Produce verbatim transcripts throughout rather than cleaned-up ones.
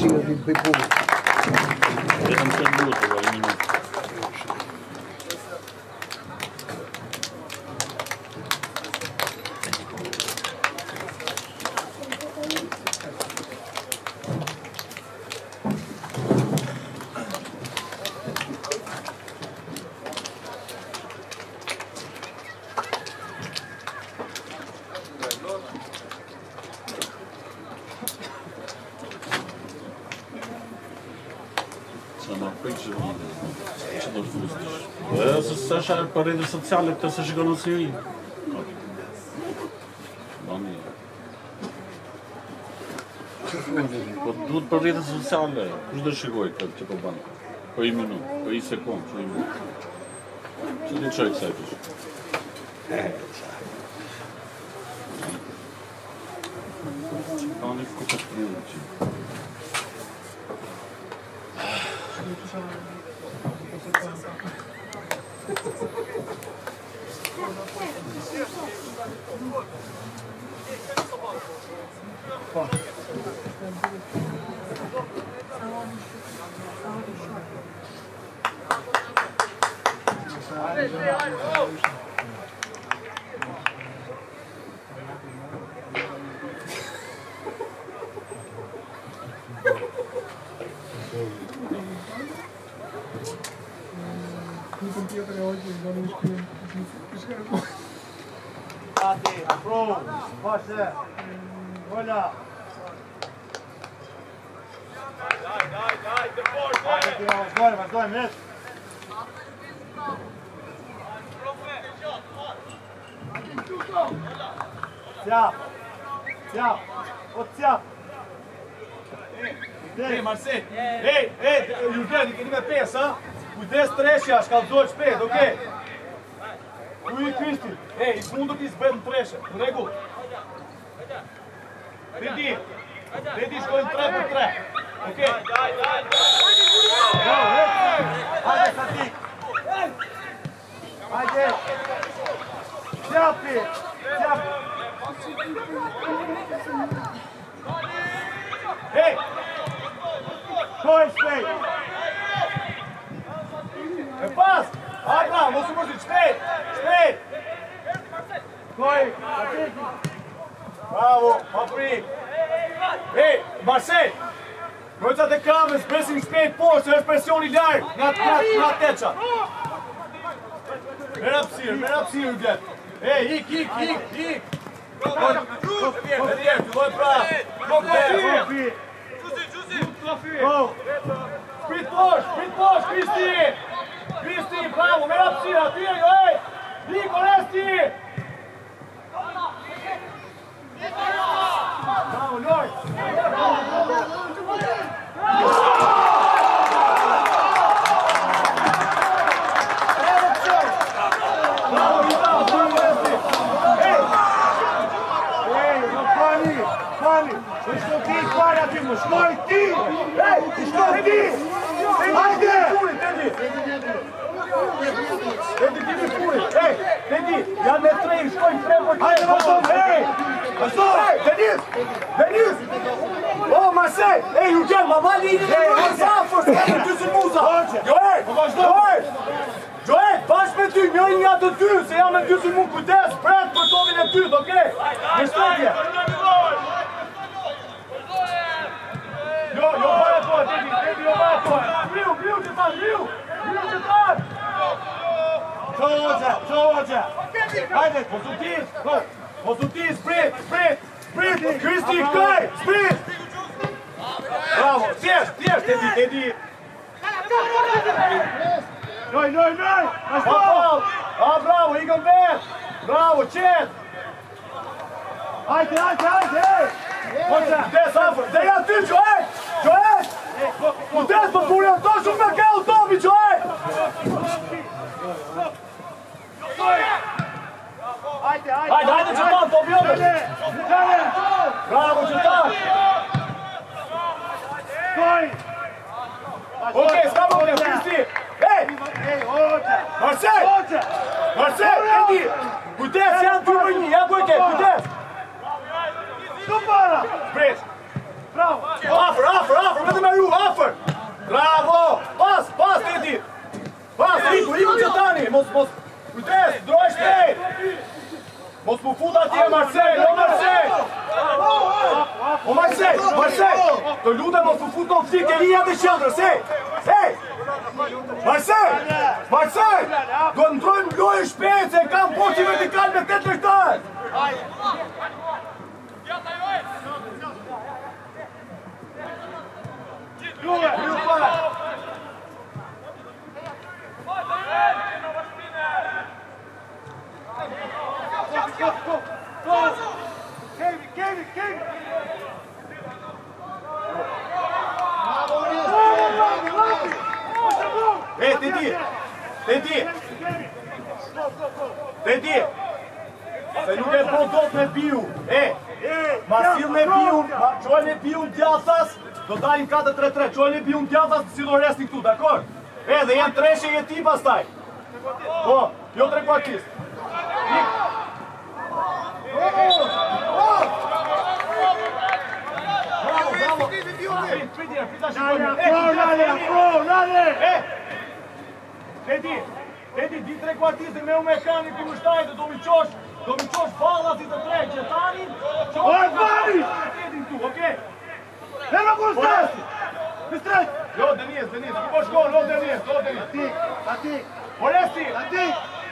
sigurë të bëj punë. Vetëm të lutë, një minutë. Është për rrjetet sociale këtë se shikon ose ju. Mami. Po duhet për rrjetet sociale, kush do shikoj këtë që po bën? Po një minutë, po një sekondë, po një minutë. Ço ti çoj kësaj tash? Oni ku të pruji. Ati, apro, paște, olha. Dai, dai, dai, te forte! Hai, mais dois, mais dois metros. Ția, ția, o ția. Ei, Marcel, ei, ei, Iulian, que ninguém pensa, cuidado trece, acho que os dois pés, ok? Ui, Cristi, ei, fundo que esbem trece, regu. Vedi, vedi, escolhe três por três, ok? Haide, Satic. Haide. Ția, pe, ția. Ei! Dois, três! É passo! Abraham, você pode espelho! Espelho! Dois! Bravo! Papri! Ei, Marcel! Noi să te cames, pressing spade post, să presiuni larg! Not, not, not teța! Merg up here, merg up here, Uget! Ei, hic, hic, hic, hic! Vedi, tu vai pra... Profi! Go! Sprint push! Sprint push! Cristi! Cristi, bravo! Merg up here, atire, ei! Nico, resti! Bravo, noi! Stai ti! Ei, stai ti! Haide! Vedi, vedi pure! Ei, vedi! Ia-ne trei, stai trei pe trei! Haide, Vaston! Ei! Vaston! Veniți! Veniți! Oh, Marcel! Ei, Eugen, mă va linii! Ei, așa a fost! Ia-ne tu sunt muza! Joel! Joel! Joel, faci pe tu! Mi-o linia de tu! Se ia-me tu sunt mun cu des! Spread pe tovine tu, ok? Miștorie! Jo, jo, vai a tua, David, David, jo, vai a tua! Viu, viu, de trás, viu! Viu, de trás! Georgia, Georgia! Haide, consultiți, consultiți, sprint, sprint, sprint! Cristi, cai, sprint! Bravo, tieși, tieși, David, David! Noi, noi, noi! Așa! Ah, bravo, Eagle Bear! Bravo, Chet! Haide, haide, haide, hei! Puteți, afă! Dă-i atunci, Joel! Joel! Puteți, vă pune în tot și un mercău, Tomi, Joel! Haide, haide! Haide, haide, Cetan, Tomi, omule! Bravo, Cetan! Ok, scapă, omule, Cristi! Hei! Marcel! Marcel, Edi! Puteți, ia-mi tu mâini, ia goite, puteți! Nu para! Sprint! Bravo! Offer, offer, offer! Ode me ju, afer! Bravo! Pas, pas, Teti! Pas, Riku, Riku që tani! Mos, mos, kujtes, droj shpejt! Mos mu fut atje, Marcel, o Marcel! O Marcel, Marcel! Të lutem mos mu fut në fik e linja të qëndrës, hej! Hej! Marcel! Marcel! Do të ndrojmë lojë shpejt, se kam poqi vertikal me tetë lojtarë! Luaj, luaj! Go, go, go! Kevin, Kevin, Kevin! Ei, Teti! Teti! Teti! Se nuk e po do të me piu! E! Ma sill me piu! Qoj me piu në djathas! Do dalim katër tre tre! Qoj me piu në djathas të silur resti këtu, dakor? E, dhe jenë treshe e ti pastaj! Po, jo tre kvartist! Bravo, bravo! Teti, Teti, di tre kvartiste me u mekaniku në shtajtë, do mi qosh, do mi qosh balla si të tre, që tani, qosh balla, Tetin tu, okej? E në kur stasi, në strejt! Jo, Denis, Denis, ku po shkon, no Denis, no Denis. Atik, atik. Oresti! Atik!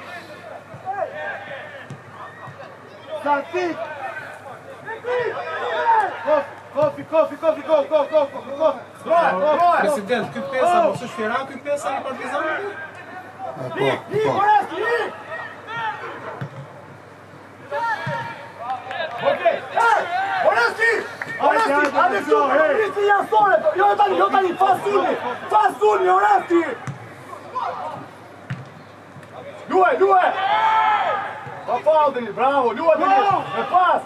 Atik! Kofi, kofi, kofi, kofi, kofi, kofi, kofi. President, ky pesa, mos është fjeran ky pesa në Partizanit? Lik, lik, Oresti, lik! Okej, hej! Oresti! Oresti, hajde këtu, Oresti janë sore! Jo tani, jo tani, fasuni! Fasuni, Oresti! Luaj, luaj! Pa faul, Denis, bravo, luaj, Denis! Me pas!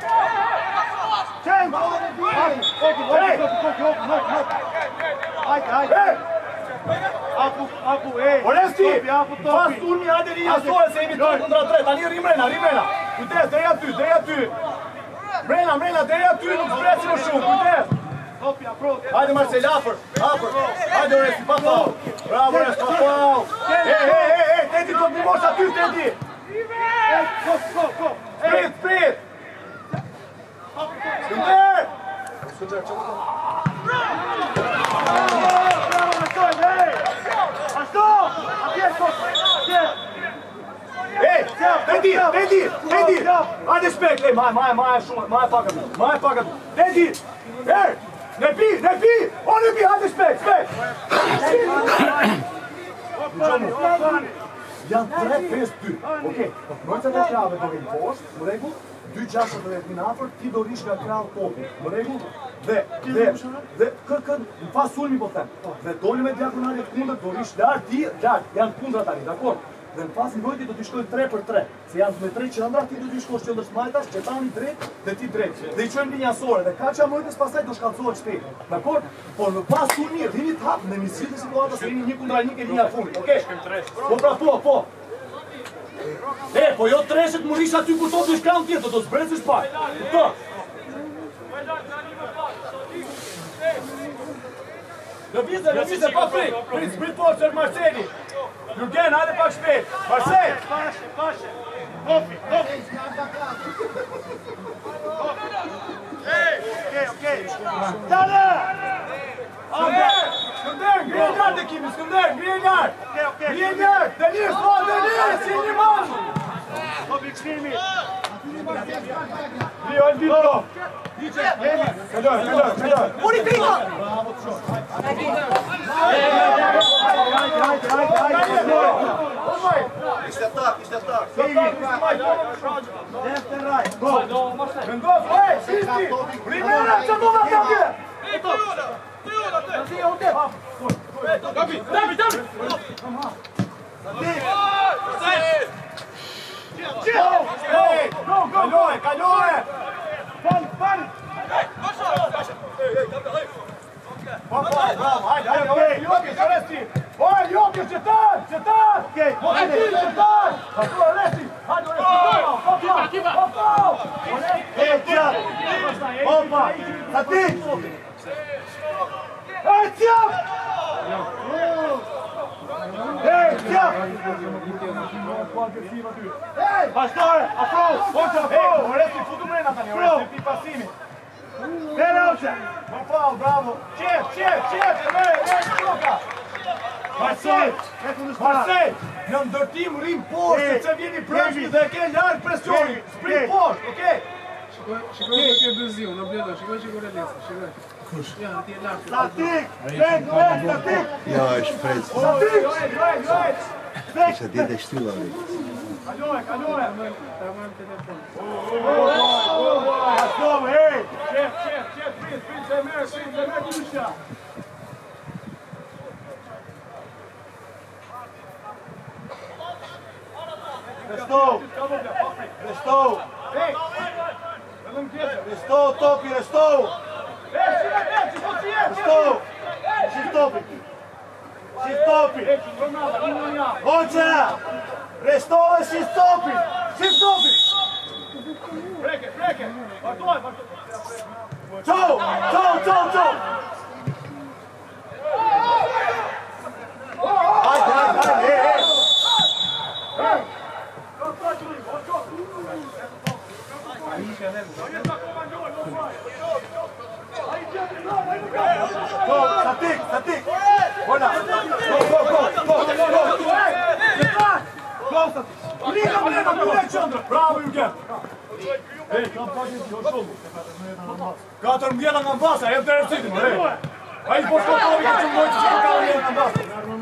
Qenë! Hej! Hajde, hajde! Apu, apu, ej! Oresti! Fasuni, hajde një jasore, se jemi tre kontra tre! Tani rimrena, rimrena! Kujtes, dreja ty, dreja ty! Mrena, mrena, dreja ty, nuk spresi më shumë, kujtes! Hajde Marcel, afer, afer! Hajde Oresti, pa faul! Bravo Oresti, pa faul! Ej, ej, ej, ej, Teti, do të një mosh aty, Teti! Sprit, sprit! Skënder! Skënder, që më të... Ej, Teti, Teti, Teti! Hajde shpejt, ej, maj, maj, maj, shumë, maj pakat, maj pakat. Teti! Ej, ne pi, ne pi! O, ne pi, hajde shpejt, shpejt! Janë tre pesë dy. Okej, mërëcet e krave do vejnë poshtë, më regu, dy gjashtë të vetë minafër, ti do rish nga krave topi, më regu, dhe, dhe, dhe, kërkën, në pas sulmi po them, dhe doli me diagonalit kundër, do rish lartë, ti, lartë, janë kundra tani, dakor? Dhe në pas nivojti do t'i shkojnë tre për tre, se janë me tre qëndra, ti do t'i shkosh qëndrës majtash, që tani drejt dhe ti drejt, dhe i qojmë një njësore, dhe ka që amojtës pasaj do shkallëzohet shpejt, dakor? Por në pas sulmi, rinit hap, në misit të situatës, rini një kundra një ke linja fundit, okej? Po pra, po, po. E, po jo treshet më rish aty kur topi shkran tjetër, do s'brecish pak. Këto. Lëvizë, lëvizë, pa frik. Prit, sprit poshtë, Marceli. Jurgen, hajde pak shpejt. Marcel! Pashe, pashe. Kofi, kofi. Okej, okej. Dale! Skënder! Skënder, ngrihe lartë ekipi, Skënder, ngrihe lartë! Ngrihe lartë! Denis, po, Denis, si një manë! Po, bikështimi! Ngrihe, ojnë vito! Këlloj, këlloj, këlloj! Uri prima! Bravo të shumë! Hajde, hajde, hajde, hajde! Ishte tak, ishte tak! Left and right! Vendos, ej, shisti! Primera, që do nga të bje! Gabi, Gabi, Gabi! Kaloj, kaloj! Fan, fan! Bravo, hajde, hajde, Jokic, Oresti! Oj, Jokic, qëtar, qëtar! Hajde, qëtar! Hajde, Oresti! Hajde, Oresti! Opa, opa! Oresti! Opa! Opa! Hajde! cjap! Ej, cjap! Pashtore, afro! Hoqa, afro! Oresti, futu mrena tani, Oresti, pi pasimi. Dere oqe! Më fal, bravo! Qef, qef, qef! Ej, ej, shoka! Marsej! Marsej! Në ndërtim rrim poshtë, se vjeni prashmi dhe ke larg presioni. Sprit poshtë, okej? Shikoj që ke bëziu, në bledo, shikoj që kore lesa, shikoj. Kush? Ja, ti e lartë. Statik! Vend, vend, statik! Ja, është frejtë. Statik! Luaj, luaj, luaj! Isha djetë e shtylla, vej. Kaloje, kaloje! Ta marrë telefon. Asove, hej! Qef, qef, qef, prit, prit, se merë, prit, se merë kusha! Resto! Resto! Resto, topi, resto! Resto! Shift topi! Shift topi! Hoqa! Resto dhe shift topi! Shift topi! Preke, preke! Vartoj, vartoj! Qo! Qo, qo, qo! Hajde, hajde, hajde, hej, hej! Hej! Go, statik, statik! Buena! Go, go, go! Go, go, go! Go, statik! Liga, liga, liga, qëndrë! Bravo, Jurgen! Ej, kam pagin të shumë. Katër mjeta nga mbasa, jem të rësitim, ej! A i po shkotovi ka që mojtë që ka katër mjeta nga mbasa.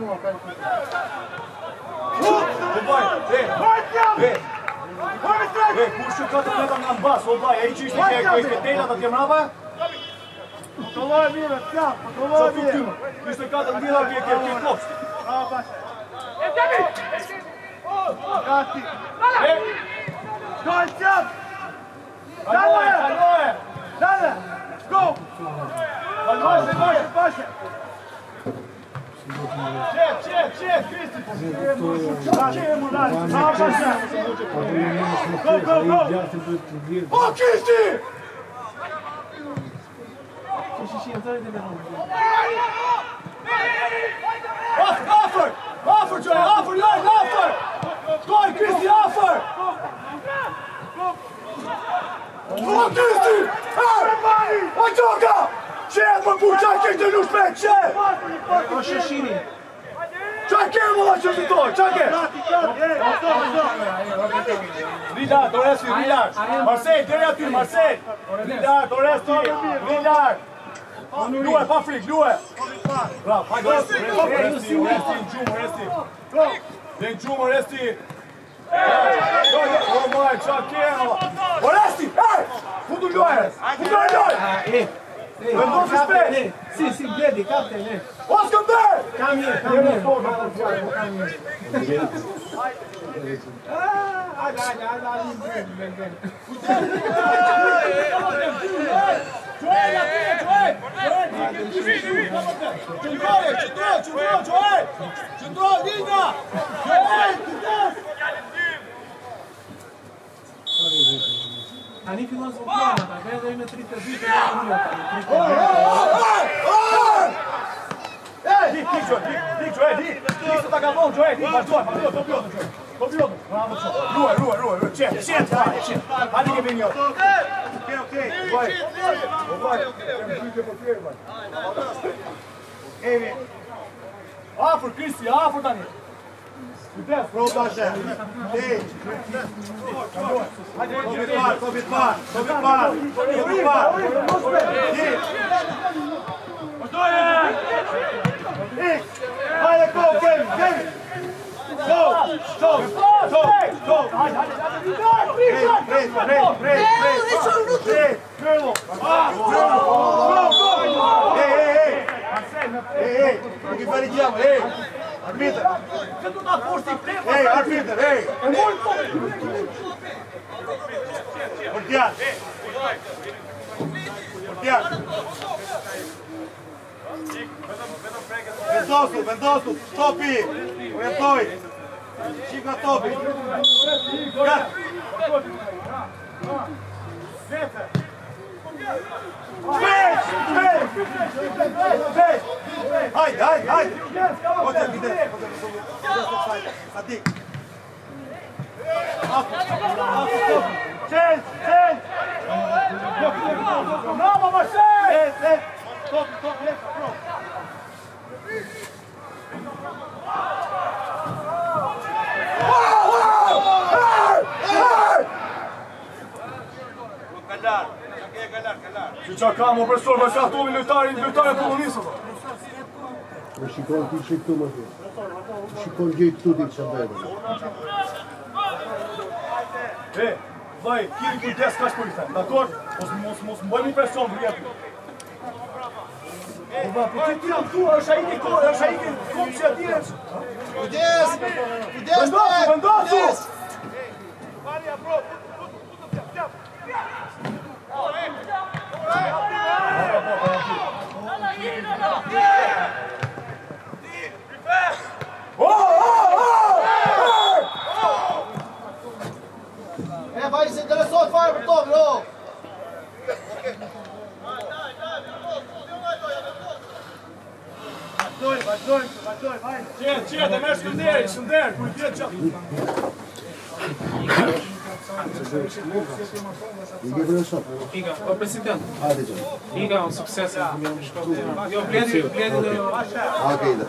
Obaj, ej! Ej! Ej, kur që katër mjeta nga mbasa, obaj, e i që ishte ke kojke tejlat atë jemrava? Kontrolloj mire, tjam, kontrolloj mire! Ishte katër mjeta ke ke kopsht. Bravo, bashe! E tjemi! Gati! Ej! Shkoj, tjam! Kaloje, kaloje! Dale! Go! Kaloje, kaloje, bashe! Qef, qef, qef, Kristi! Qef e mu dali! Bravo, bashe! Go, go, go! O, Kristi! Offer! Offer, Joy! Offer, Lloyd! Offer! Skoj, Kristi, offer! O, Kristi! Hej! O, Gjoka! Qenë më bu, qaj ke të lush me, qenë! O shëshini. Qaj ke më la që të doj, qaj ke? Rilart, Oresti, Rilart! Marsej, dhere aty, Marsej! Rilart, Oresti, Rilart! Luaj, pa frik, luaj! Bravo, hajde, Oresti, Oresti, Oresti, në gjumë, Oresti! Në gjumë, Oresti! Oresti, hej! Futu luaj! Futu luaj! Vendos i shpejt! Si, si, bledi, kapte, ne. O, s'këm dhe! Kam je, kam je. Hajde, hajde, hajde, hajde, hajde. Gjoaj, atje, gjoaj! Qëndrove, qëndrove, qëndrove, gjoaj! Qëndrove, Dina! Gjoaj, qëndrove! Tani fillon zë vëllon ata, ka edhe me tridhjetë dy të një një tani. Ej, dik, dik, Gjoaj, dik, dik, Gjoaj, dik! Dik se ta ka vonë, Gjoaj, dik, vazhdoj, vazhdoj, do pjotën, Gjoaj. Do pjotën, bravo, Gjoaj. Ruaj, ruaj, ruaj, qet, qet, hajde, qet. Hajde ke vinjot. Okej, okej, Gjoaj. Gjoaj, Evi. Afër, Kristi, afër tani. Kujdes, pro bashe. Ej. Hajde, kopit par, kopit par, kopit par, kopit par. Ej. Vazhdoje! Ik! Hajde, go, Kevin, Kevin! Go! Go! Go! Go! Hajde, hajde, hajde! Pred, pred, pred, pred! Pred, Krlo! Krlo! Go, go! Ej, ej, ej! Ej, ej! Nuk i farigjiamo, ej! Arbitër! Ej, arbitër, ej! Portian! Portian! Vendosu, vendosu, topi! Orientoj! Shik nga topi! Gat! Shpesh! Shpesh! Shpesh! Që qa ka më profesor, më shahtovi lojtarin, lojtarin polonisën. Më shikon ti që këtu më të. Shikon gjej këtu ti që bëjmë. E, vaj, kiri kujdes ka shpërita, dakor? Mos mos mos mbojmë presion vjetë. Po va, po ti ti këtu, është ai një kohë, është ai një kohë që atire. Kujdes! Kujdes! Vendosu, vendosu! Varia, bro! E, vaj se interesohet fare për to, bro! Vazhdoj, vazhdoj, vazhdoj, vaj. Qetë, qetë, e merë shkënderi, shkënderi, kuj tjetë qatë. Ige profesor. Iga, o president. Hajde gjë. Iga, o sukses. Jo, bledi, bledi dhe... Okej, da.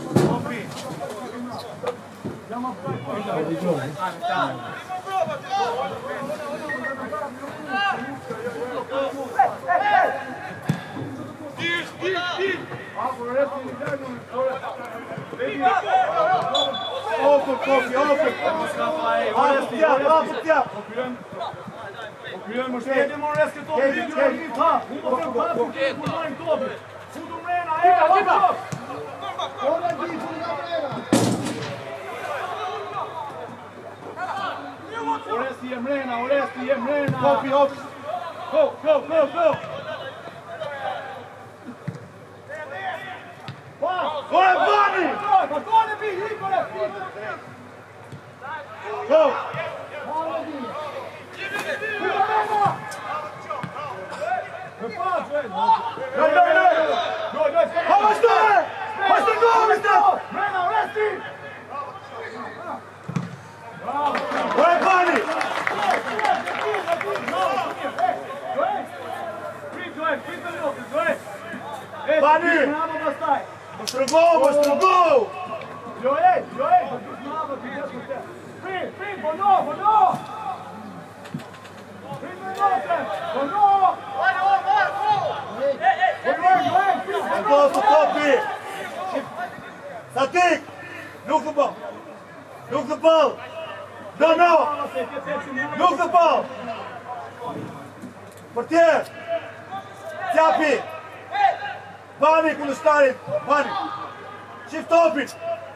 Open, kopi, open! Hajde, tjap, hajde, tjap! Okryën më shtë. Kedi më rrës këtë topi, kedi, kedi, ha! Unë më të hapë, kedi, kur majnë topi! Futu mrena, e, hajde! Ola di, futu mrena! Oresti e mrena, Oresti e mrena! Kopi, hop! Go, go, go, go! Go e bani! Go e bi, hikore! Go! Daj, daj, daj! Ha, vazhdoj! Vazhdoj, vazhdoj! Mrena, Oresti! Go e bani! Bani! Më shtrëgo, më shtrëgo! Jo e, jo e! Pri, pri, bono, bono! Pri, bono, bono! Bono, të topi! Satik! Nuk të ball! Nuk të ball! No, no! Nuk të ball! Portier! Tjapi! Bani kundërshtarit, bani. Shift topin.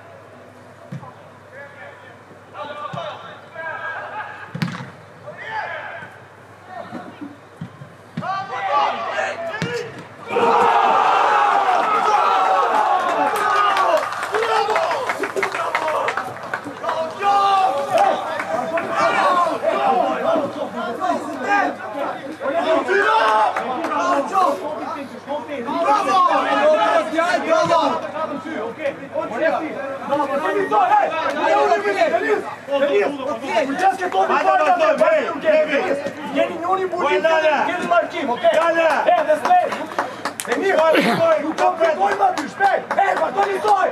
Jeni njoni budim, jeni markim, okej? Gale! E, dhe s'lej! E mirë, nuk kam përgoj ma ty, shpej! E, vazhdoni soj!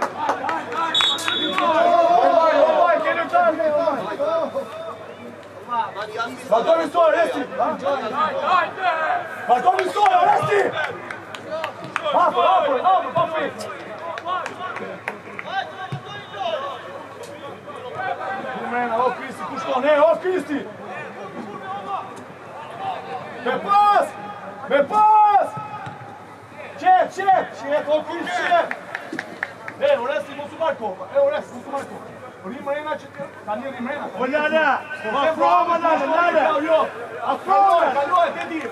Obaj, obaj, keni qarë! Vazhdoni soj, Oresti! Vazhdoni soj, Oresti! Hapër, hapër, hapër, hapër! Mrena, o Kristi, ku shkon, e, o Kristi! Me pas! Me pas! Qep, qep! Qep, o Kristi, qep! E, Oresti, mosu marko! E, Oresti, mosu marko! Rim Mrena që të... Ka një Rim Mrena! O, Lana! Afroma, Lana, Lana! Afroma! Kaloj, Tedi!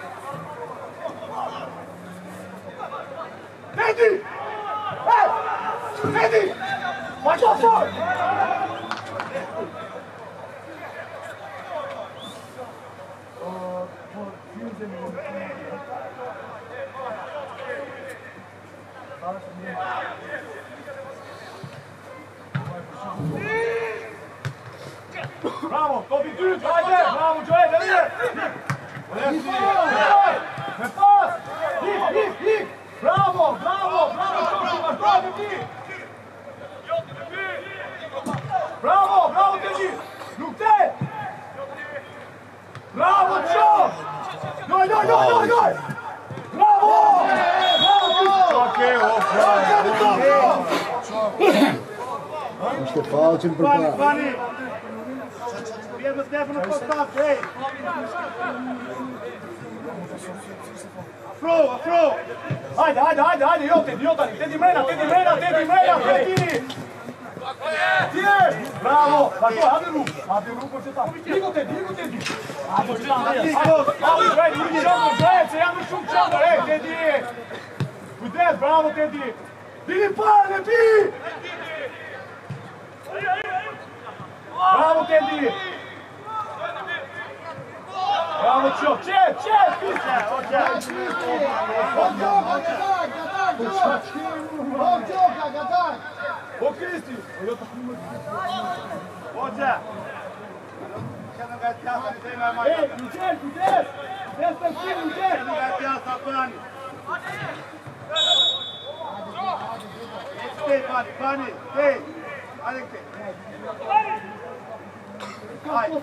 Tedi! E! Tedi! Vajto fort! Bravo, topi dyrt, hajde! Bravo, Joel, dhe mirë! Me pas! Hik, hik, hik! Bravo! Ishte fallë që më Bani, përpara. bani! Vjetë më Stefano Kostat, ej! Afro, afro! Hajde, hajde, hajde, hajde, jo, Tedi, jo tani, Tedi mrena, Tedi mrena, Tedi mrena, Tedi! Tjerë! Bravo! Dakle, hajde rrugë, hajde rrugë që ta. Iko Tedi, iko Tedi! Hajde që ta, hajde, hajde, hajde, një qëndër, hajde, se janë shumë qëndër, ej, Tedi! Kujdes, bravo, Tedi! Dini parë, ne pi! Bravo, Tedi! Bravo, Qo! Qep, qep! Bom gioca, Gadag, Gadag, bom gioca, Gadag! O Cristi! Ođe! Ej, Lučer, kujdes! Kujdes për tim, Lučer! Stej, Bani, Bani, stej! Hajde këte! Hajde!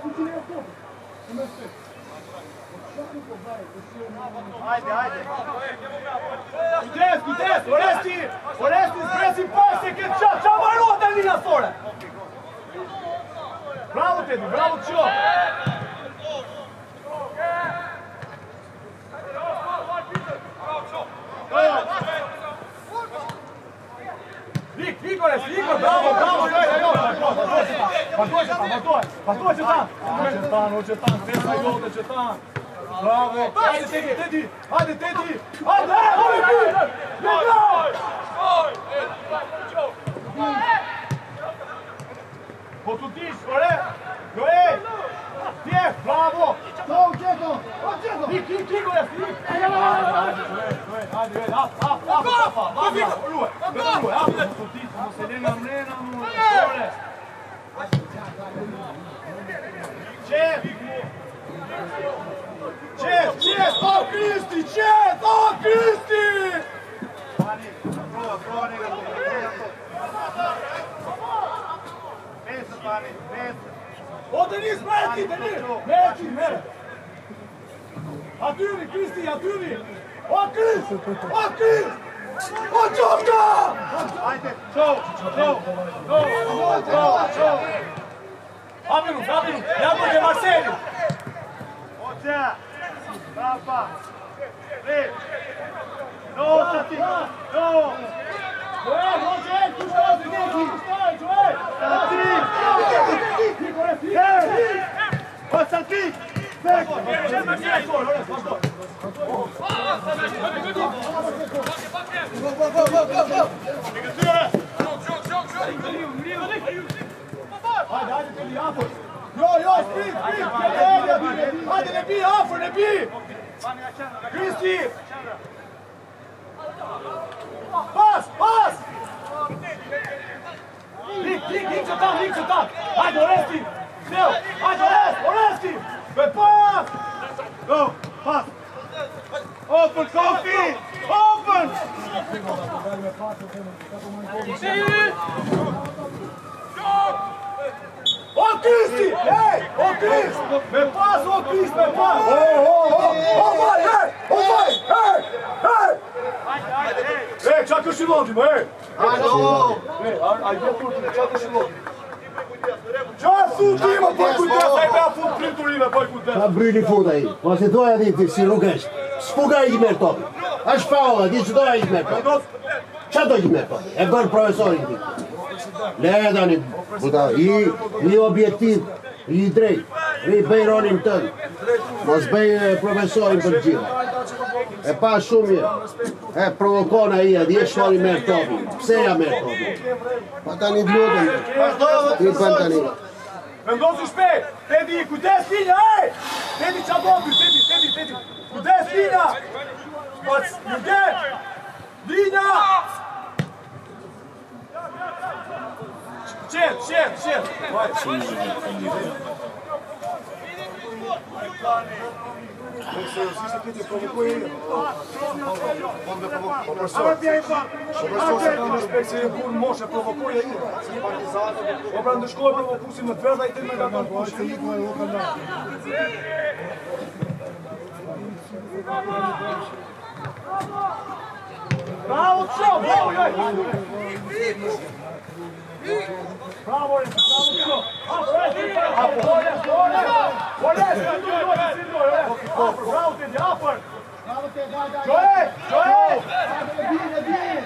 Hajde, hajde! Kujdes, kujdes! Oresti! Oresti, zbresi pak se këtë qa! Qa varohet e linja sore! Bravo, Tedi, bravo, Qo! Vik, vik, Oresti, vik, bravo, bravo! Vazhdoj që ta, vazhdoj! Vazhdoj që ta! O Qetan, o Qetan, kresa jote, Qetan! Bravo! Hajde, Tedi, Tedi! Hajde, Tedi! Hajde, hajde, hajde! Po tu dish, ore! Jo, ej! Tje, bravo! Bom gioca, bom gioca! Vik, vik, vik, Oresti, vik! Hajde, hajde, hap, hap, hap, hap, hap! Ruaj, ruaj, hap! Po tu dish, mos e lena mrena, ore! Qep! Qep, qep! O Kristi, qep! O Kristi! Bani, prova, prova nekako. Pesë, Bani, pesë. O Denis, mere ti, Denis! Mere ti, mere! Atyri, Kristi, atyri! O Krist! O Krist! O Qovka! Hajde, qo, qo, qo, qo, qo! Abiru, abiru, jabur de Marceli! Ođe! Rapa! Re! No, sati! No! Joel, Joel, tu stai, tu stai, Joel! Sati! Hej! O, sati! Ecco! Hajde, hajde, Tedi, afër! Jo, jo, sprint, sprint! Hajde, ne bi, afër, ne bi! Kristi! Pas, pas! Lik, lik, lik që tam, lik që tam! Hajde, Oresti! Sneo! Hajde, Orest, Oresti! Me pas! Go, pas! Open, Kofi! Open! O Kristi! Ej! O Krist! Me pas, o Krist, me pas! O, o, o! O, vaj, ej! O, vaj! Ej! Ej! Ej, qa kështë i lodim, ej! Alo! Ej, a i do kurti, qa kështë i lodim? Qa futime, poj kujdes, a i me a fut printurime, poj kujdes! Ta bryni futa i. Ma se doja di si nuk është. Sfuga i merë topi. Është faula, di që doja i merë topi. Qa do i merë topi? E bërë profesorin ti. Le tani, buta, i, i objektiv, i drejt. I bëj ronin tënë. Mos bëj profesorin për gjithë. E pa shumë mirë. E provokona i, a di e shkoni merë topi. Pse ja merë topi? Pa tani t'lutëm. Ti për tani. Vendosu shpejt! Tedi, kujdes linja, ej! Tedi, qa dobi, Tedi, Tedi, Tedi! Kujdes linja! Pac, Jurgen! Linja! Qep, qep, qep! Seriosisht këtë provokoj e Po me provokoj Po profesor Po profesor se kam respekt se e kur moshe provokoj e Po pra ndëshkoj provokusim në të verda i të me nga kanë pushë Bravo, qo, bravo, jaj! Bravo, bravo, bravo. Orest, Orest. Orest, tu dois se doer. Bravo, Teddy, apăr. Bravo, te, da, da. Joel, Joel. E bine, e bine.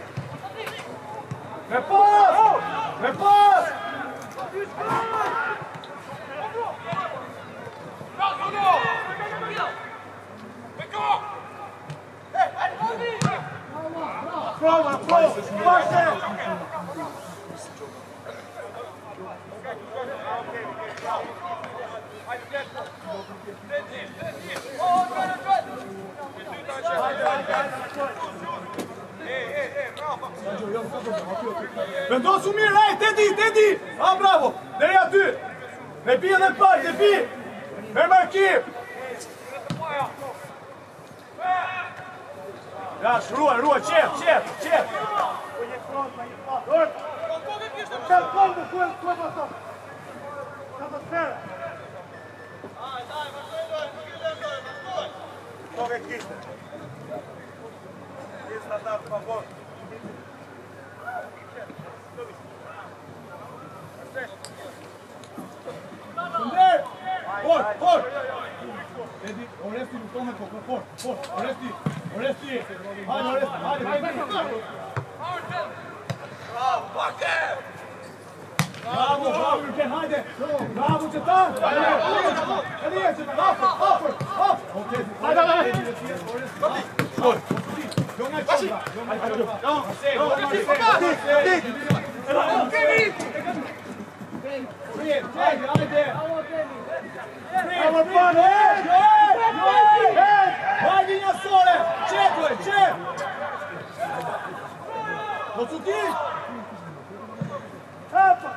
Repos! Repos! Prova, prova! Forte! Vendos o Mir, ei, Teddy, Teddy! Ah, bravo! Dei aty! Me pi edhe pak, me pi! Me markim! Ja, ruaj, ruaj, qep, qep, qep! Qep kolbe, ku e më thot? Ka të sfere! Tove kiste! Kiste ta, për favor!Nder! Fort, fort! Teddy, Oresti nuk tome po, fort, fort, Oresti, Oresti! Hajde, Oresti, hajde, hajde! Bravo, bake! Bravo, bravo, Jurgen, hajde! Bravo, Qetan! Hajde, hajde, Qetan, apër, apër, apër! Hajde, hajde! Shkoj! Jo nga qëndra! Jo nga qëndra! Kevin! Hajde, hajde! Bravo, pane! Hajde, njësore! Qepoj, qep! Do të ti? Epa!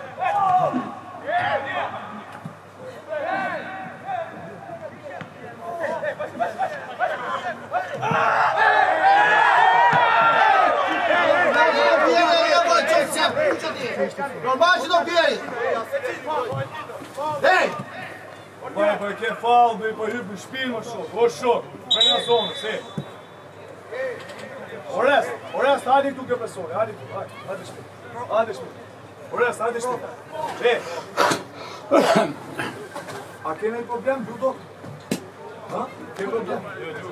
Normal që do bjeri! Hej! Bëj, bëj, ke falë, bëj, bëj, hypë në shpinë më shok, o shok, me një zonë, se. Orest, Orest, hajde tu ke besore, hajde tu, hajde, hajde shpinë, hajde shpinë. Orest, hajde shpinë. E! A kene një problem, Brudo? Ha? Ke problem?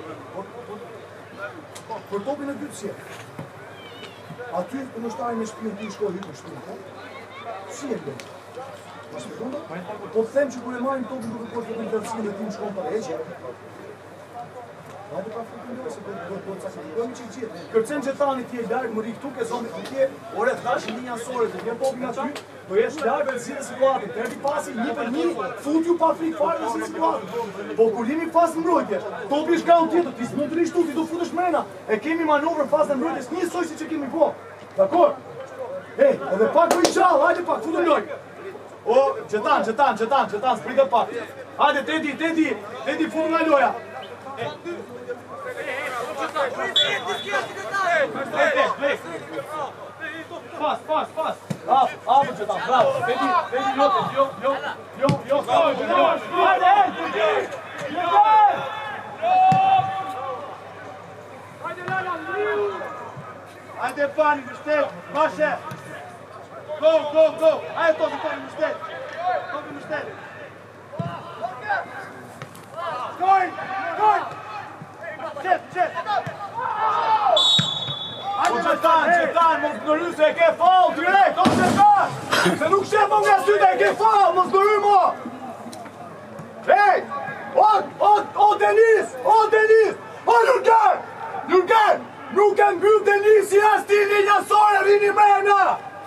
Për topin e dytë si e? Aty, në shtaj me shpinë, ti shkoj hypë në shpinë, si e bërë? Po të them që kur e marrim topin duke poshtë të interesin dhe ti më shkon për heqje. Hajde pa fukin jo, se do të sakrifojmë që i gjithë. Kërcen që tani ti e largë, më ri këtu ke zonë, ti ke ore thash një njësore, të ke topin aty, do jesh largë dhe zhjithë situatin. Të erdi pasi një për një, fut ju pa frikë farë dhe zhjithë situatin. Po kur jemi pas mbrojtje, topi është ka u tjetër, ti s'mund të rishtu, ti do futesh mrena. E kemi manovrën pas në mbrojtjes njësoj si që kemi po. Dakor? Ej, edhe pak për i qallë, hajde pak, futu loj. O, Qetan, Qetan, Qetan, Qetan, s'prite pak. Hajde, Teddy, Teddy, Teddy, futu nga loja. Pas, pas, pas. Bravo, bravo, Qetan, bravo. Teddy, Teddy, jo, jo, jo, jo, jo, jo, hajde, Teddy, Qetan! Hajde, Lala, vriu! Hajde, pani, mështet, mashe! Go, go, go! Hajde, topi, topi, mështet! Topi, mështet! Skoj! Skoj! Qet, qet! Hajde, Qetan, Qetan, mos ngërry se e ke fall, direkt, o Qetan! Se nuk shepëm nga syte, e ke fall, mos ngërry mo! Hej! O, o, o, Denis! O, Denis! O, Jurgen! Jurgen! Nuk e mbyll Denisi as ti një njësore, rini mrena!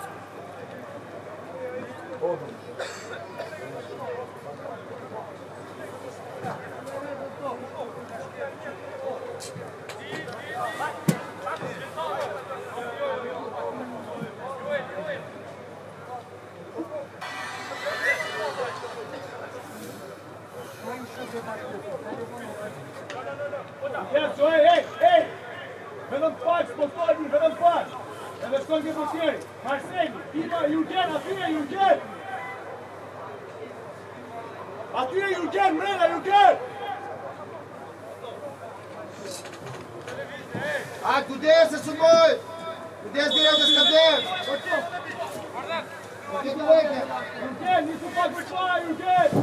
Yes, hey, hey, hey! Vedem faci, spostoni, vedem faci! Edhe shkojnë ke bosjeri! Marseli, Tima, Jurgen, aty e Jurgen! Aty e Jurgen, mrena, Jurgen! A, kujdes e sumoj! Kujdes direkt e skader! Idu reke. Eugen, nisu pak wyszła, Eugen!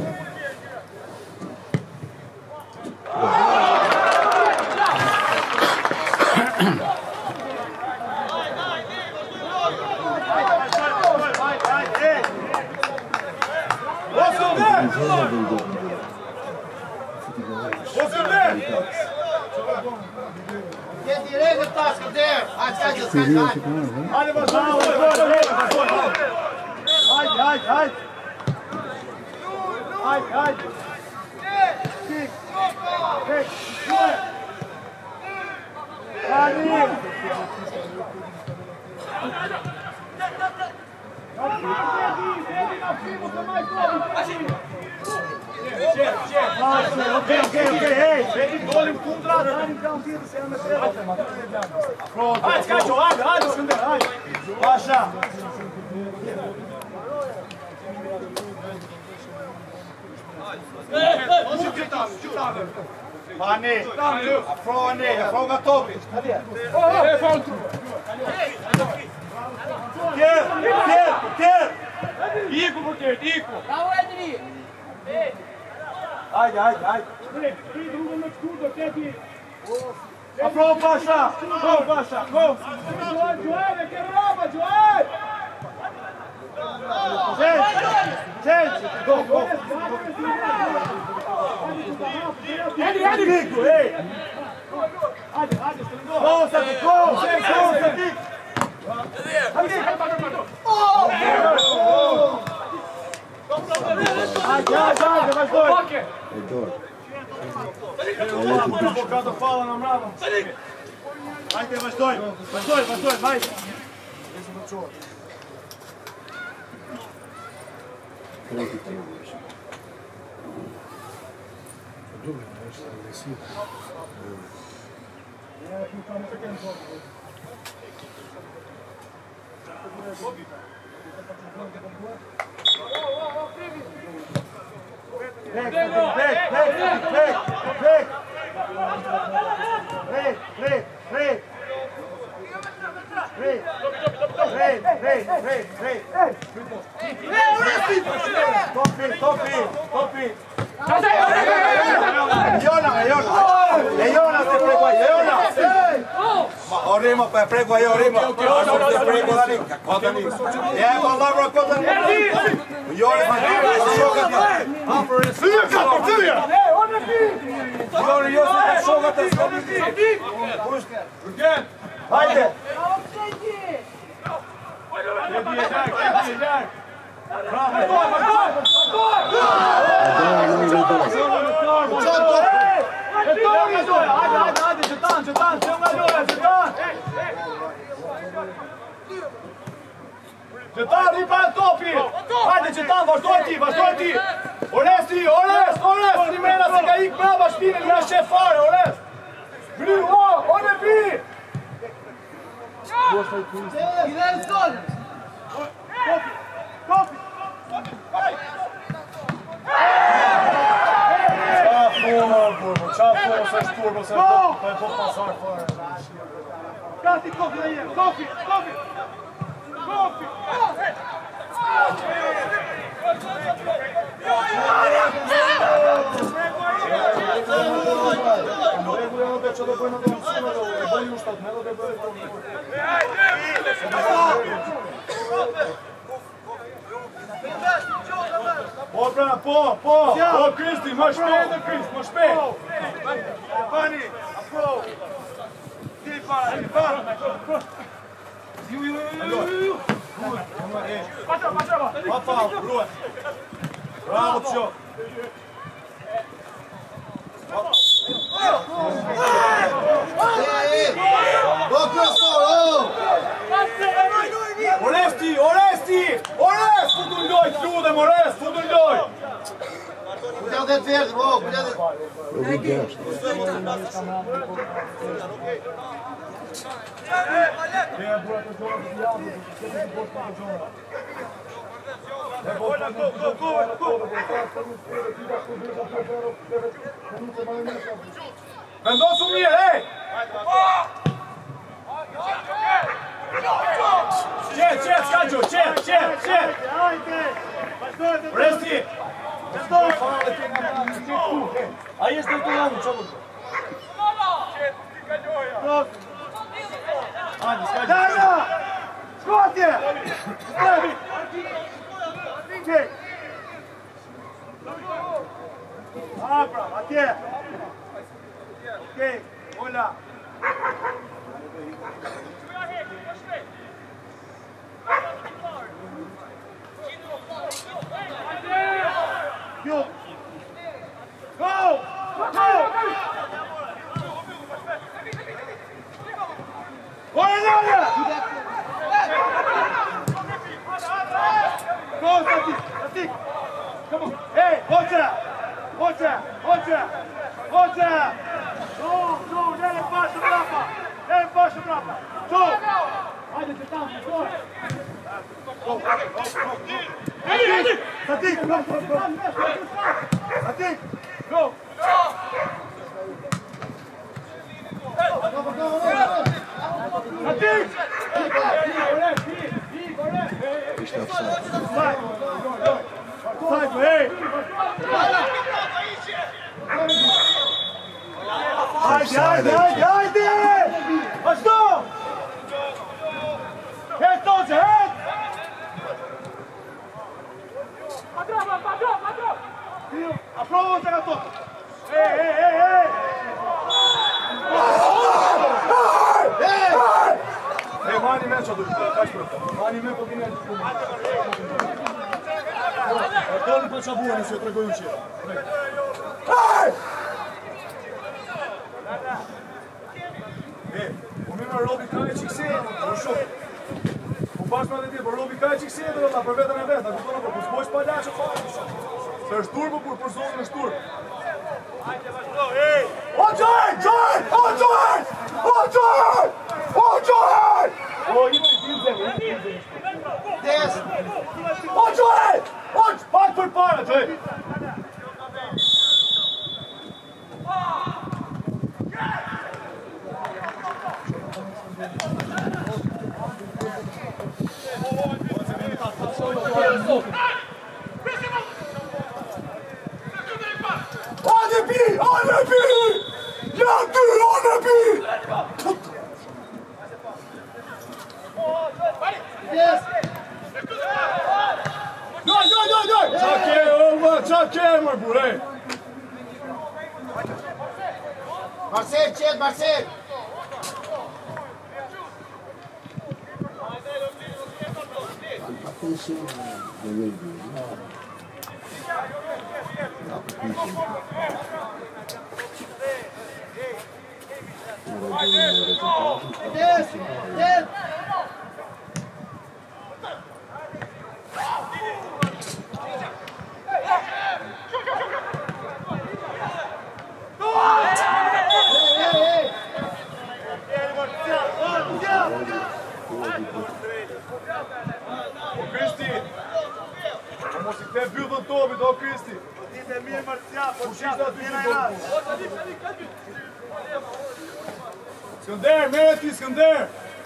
Get die regentas der. Hij gaat je gaan. Hadi bakalım. Haydi haydi haydi. Haydi haydi. Kick. Kick. Hadi. Okej, okej, okej, hej! Vedi dolim kontra, danim kam ti se na sreda. Hajde, skaču, hajde, hajde, Skander, hajde. Paša. Pani, fråga ner, fråga Tobi. Ker, ker, ker! Iku på ker, iku! Ajde, ajde, ajde. Aprova Paša! Go, Paša, go! Joel, che roba, Joel! Change, change, go, go! Edi, edi! Nico, hey! Ajde, ajde, go! Go, Sati, go! Go, Sati! Ajde, ajde, ajde, vaš doj! Kada hvala nam radom. Ajde, vaš doj, vaš doj, vaš doj, ajde. Break, break, break, break, break, break. Break, break, break. Break. Break, break, break, break. Top in, top in, top in. Jonas, Jonas. Jonas te prego aí, Jonas. O Rima, prego aí, o Rima. Te prego da lì, conta lì. É, palavra conta lì. Jonas, mas joga de. Fica, Portilha. Ei, olha aqui. Jonas, Jonas, joga até aqui. Again. Haydi. Hadi hadi Cetan Cetan Cetan Cetan ripa topi. Hajde Cetan, vazhdoj ti, vazhdoj ti. Oles ti, Oles, Oles. Primera se ka ik prava shpinën nga shefare, Oles. Vri, o, one vri. Idem sol. Topi, topi. Tja for, så stor och sen får jag få passar för. Gatti, Kofi där igen, Kofi, Kofi! Kofi! På, Brana, på, på! På, Kristi, marsch med, Kristi, marsch med! Pani, apro! Ti para, ti para! Ju, ju, ju, ju, ju! Passa, passa! Papa, Brua! Bravo, Tjo! Oresti, Oresti! Orest! Futu ljoj, ljudem, Orest! Futu ljoj! Cuidado de verde, bom, cuidado. Vendoso mir, ei! Jet, čet, skađo, čet, čet, čet! Resti! A jeste li tu lavu, čemu? Ajde, skađo. Dajna! Skot je! Stavi! Okej! Abra, Matije! Okej, Ola! Go! Go! Go! Oynayın! Go, Satik! Satik! Come on! Hey, hoca! Hoca! Hoca! Hoca! Go, go! Nele başı bırakma! Nele başı bırakma! Go! Hadi Setan, go! Go, go, go! Satik! Satik! Go, go, go! Satik! Go! Satik! İşte offside. Offside, hey! Haydi, haydi, haydi, haydi! Başla! Het hoca, het! Aprovo se na to! Hey, hey, hey, hey! Hey, mani meč od kaç pro? Mani me pogine. Antoni pa čabuje se trgojući. Hey! Hey, umima Robi Kajić se, došao. U bashkë me ti, por Robi Kajić se do ta për veten e vet, a kupton apo po zgjosh pa laçë fare. Se është turbo kur për zonën është turbo. Hajde vazhdo, hey! O Joy, Joy! O Joy! O Joy! O Joy! O imi dizem, Des! O Joy! O pak për para, Joy! Onepi! Onepi! Ja ty, Onepi! Yes! Doj, doj, doj, doj! Čak je, Olma, čak je, moj bure! Marcel, čet, Marcel! Yes! Yes! Kristi! Mos i kthe byllën topit, o Kristi! Ti të mirë Marcia, po qishtë aty që do. Skënder, mere ti Skënder!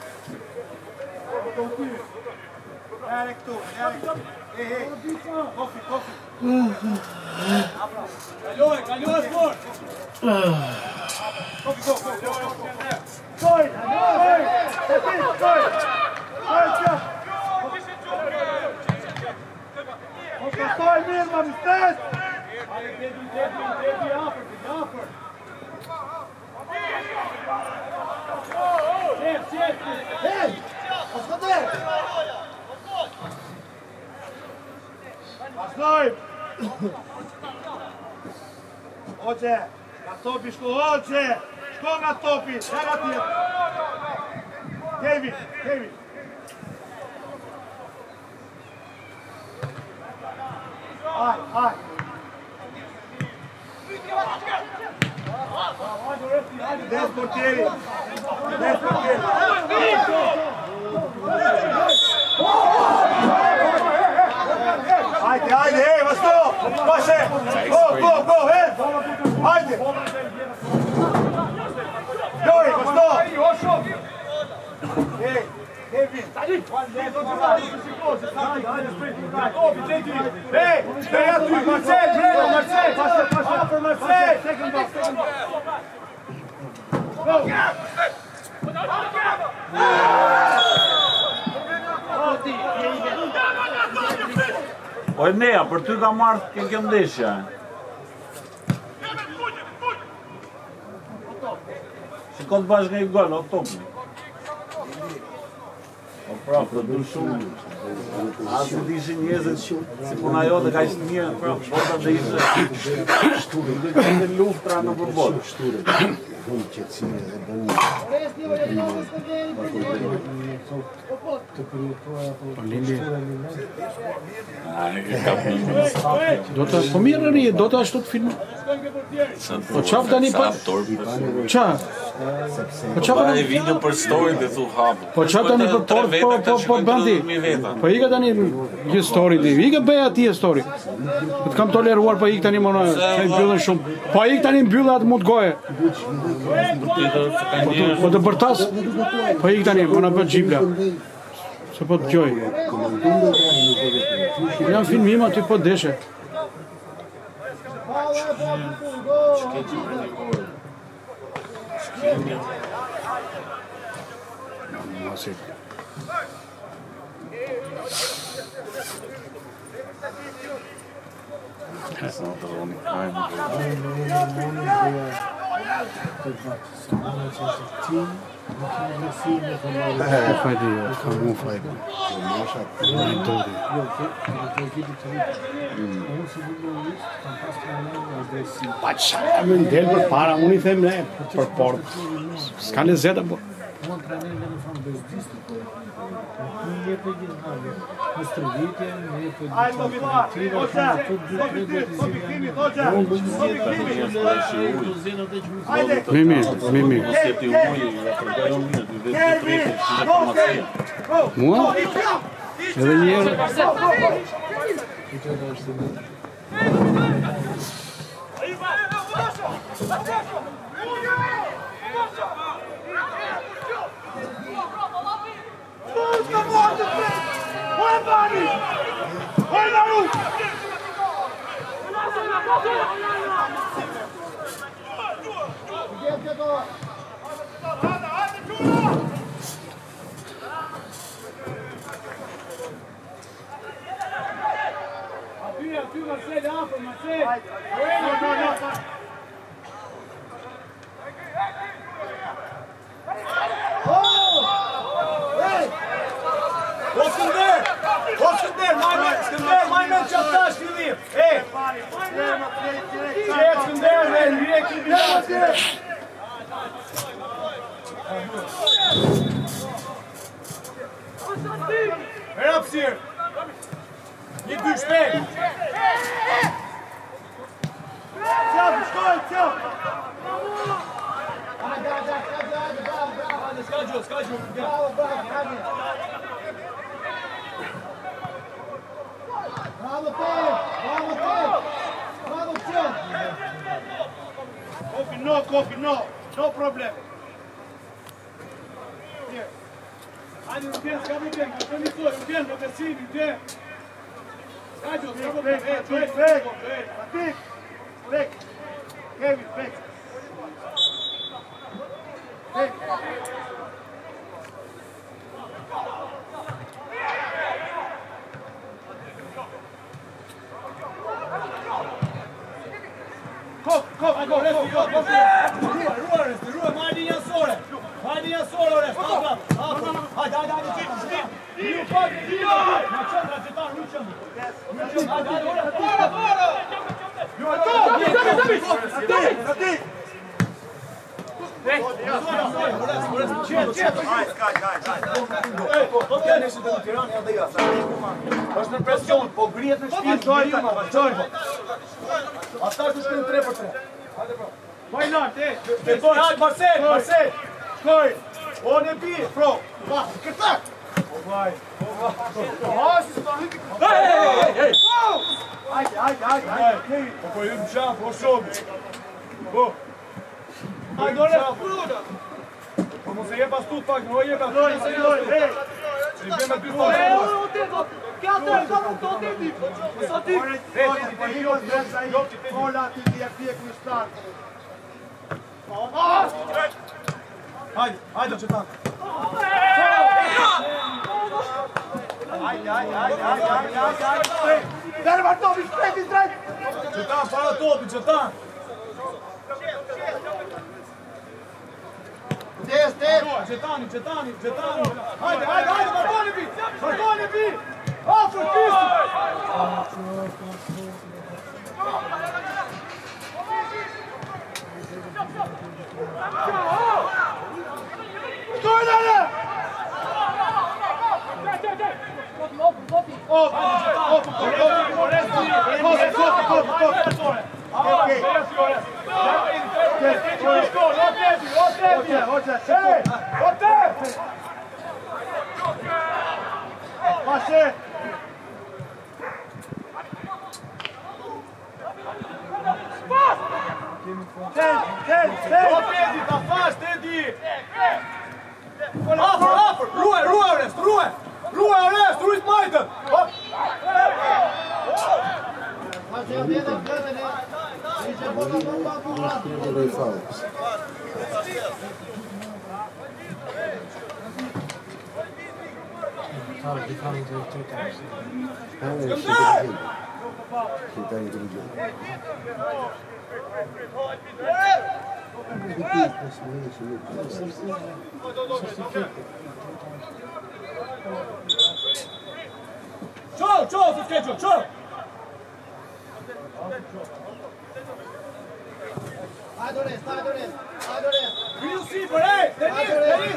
Ere këtu, ere këtu. Hey, hey, kofi, kofi. Kaloj, kaloj sport! Kofi, kofi, kofi. Koj, koj! Seti, koj! Koj, që! Oko stoj mirë, ma më stes! Hajde, debi, debi, debi, afer, debi, afer! Qef, qef! Hej! O shkoder! Pasnoj! Oqe! Nga topi shko, oqe! Shko nga topi! Nga tjetë! Kevin, Kevin! Aj, aj! Des portieri! Des portieri! Ajde, ajde, hej, vasto! Paše! Go, go, go, hej! Ajde! Joj, vasto! Hej! Kevin, tani! Hey, hey aty, Marcel, Breno, Marcel! Pashe, pashe! Afër Marcel! Second ball, second ball! Go! O e neja, për ty ka marrë kënë kjo ndeshja. Shiko të bashkë nga i gol, o topni. O pra, për du shumë. Asë të ishin njëzët shumë. Si puna jote ka ishtë mirë, pra, bota dhe ishte. Shturë, dhe kënë luftra në përbot. Shturë, Shumë qëtësime dhe bënë Po Lili. A, në ke kapë një. Do të po mirë ri, do të ashtu të film. Po çaf tani pa. Ça? Po çaf Pa e video për story dhe thu hapë. Po çaf tani për port po po po bandi. Po ika tani një story ti. Ika bëj aty story. Po të kam toleruar po ik tani më në mbyllën shumë. Po ik tani mbyllë atë mund goje. Po të bërtas. Po ik tani më në bë xhibla. Se po të gjoj. Janë filmima aty po deshe. Masi. Sa të roni kajnë. Ka fajdi, ka mu fajdi. Në dodi. Pa qa, me ndel për para, unë i them ne, për port. S'ka lezeta, po. Ajde, Mobilar! Hoxha! Objektivi, Hoxha! Ajde! Mimi, Mimi. Mua? Edhe njerë. O Skënder! O Skënder! Majmen! Skënder! Majmen që atash fillim! E! Qetë Skënder dhe nërje ekipi shasë! Era pësirë! Një dy shpejt! Qapë, shkoj, qapë! Ska gjo, ska gjo! Bravo, bravo, bravo! Bravo, Pep! Bravo, Pep! Bravo, Pep! Kofi, no, Kofi, no! No problem! Here. Ajde, u vjen, ska mi vjen, kako mi to, u vjen, do Persini, u vjen! Skađo, bravo, Pep, Pep, Pep, Pep! Pep! Pep! Kevin, Pep! Pep! Kop, kop, go, resti, go, go, rua, resti, rua, majdi jasore, majdi jasore, resti, hajde, hajde, hajde, hajde, hajde, Ju pak, ju pak, në qëndra qëtar, në qëndra, në qëndra, hajde, hajde, hajde, Ju ato, është në presion, po grijet në shpinë, dojta, dojta. Ata është shkën tre për tre. Hajde bro. Vaj nart, e. Hajde Marcel, Marcel. Shkoj. O në bi, bro. Va, këtak. O vaj. O vaj. Ha, si s'pa hiti. Hej, hej, hej. Hajde, hajde, hajde, hajde. Po po ju në qanë, po shumë. Po. Hajde, ore. Po mos e je pas tut pak, në o je ka. Hej, hej, hej. ka dy thonë. Kja të e zonë të të ti. Sa ti? Ola ti ti e pjek në start. Hajde, hajde që tanë. Hajde, hajde, hajde, hajde, hajde, hajde. Dere Martovi, shpeti drejt. Që tanë, para topi, që tanë. Des, des. Gjetani, Gjetani, Gjetani. Hajde, hajde, hajde, Martoni bi. Martoni bi. Afër pistë. Stój dere. Op, op, op, Afër, afër, ruaj, ruaj Orest, ruaj. Ruaj Orest, rujt majtën. Çao, çao, se skeço, çao. Hajde Orest, hajde Orest, hajde Orest. Vini u sipër, ej, Denis, Denis.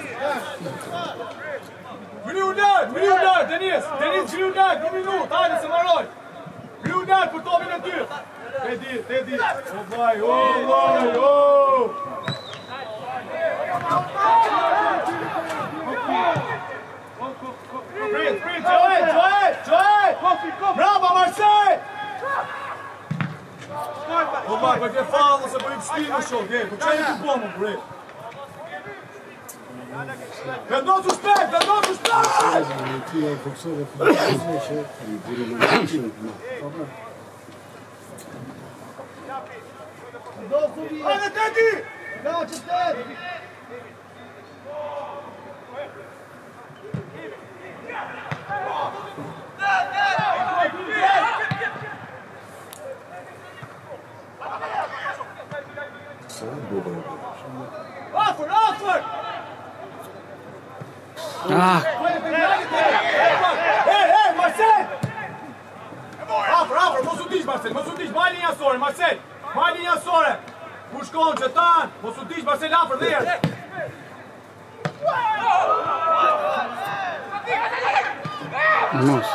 Vini u lart, vini u lart, Denis. Denis, vini u lart, një minutë, hajde se marroj. Vini u lart për topin e dytë. Tedi, Tedi. O vaj, o vaj, o. Prit, prit, Joel, Joel, Joel. Bravo, Marcel. O vaj, për ke fallë se për i pështinë në shok, e, për qenë të bomë, për e. Vendosu shpejt, vendosu shpejt! Hajde, Tedi! Gaqë Tedi! Afër, afër! Ah, Hey, hey, Marcel! Afër, afër, mos u dish, Marcel, mos u dish, ma linja sore, Marcel! Ma linja sore! Ku shkon, që tanë, mos u dish, Marcel, afër, dhe jerë! mos.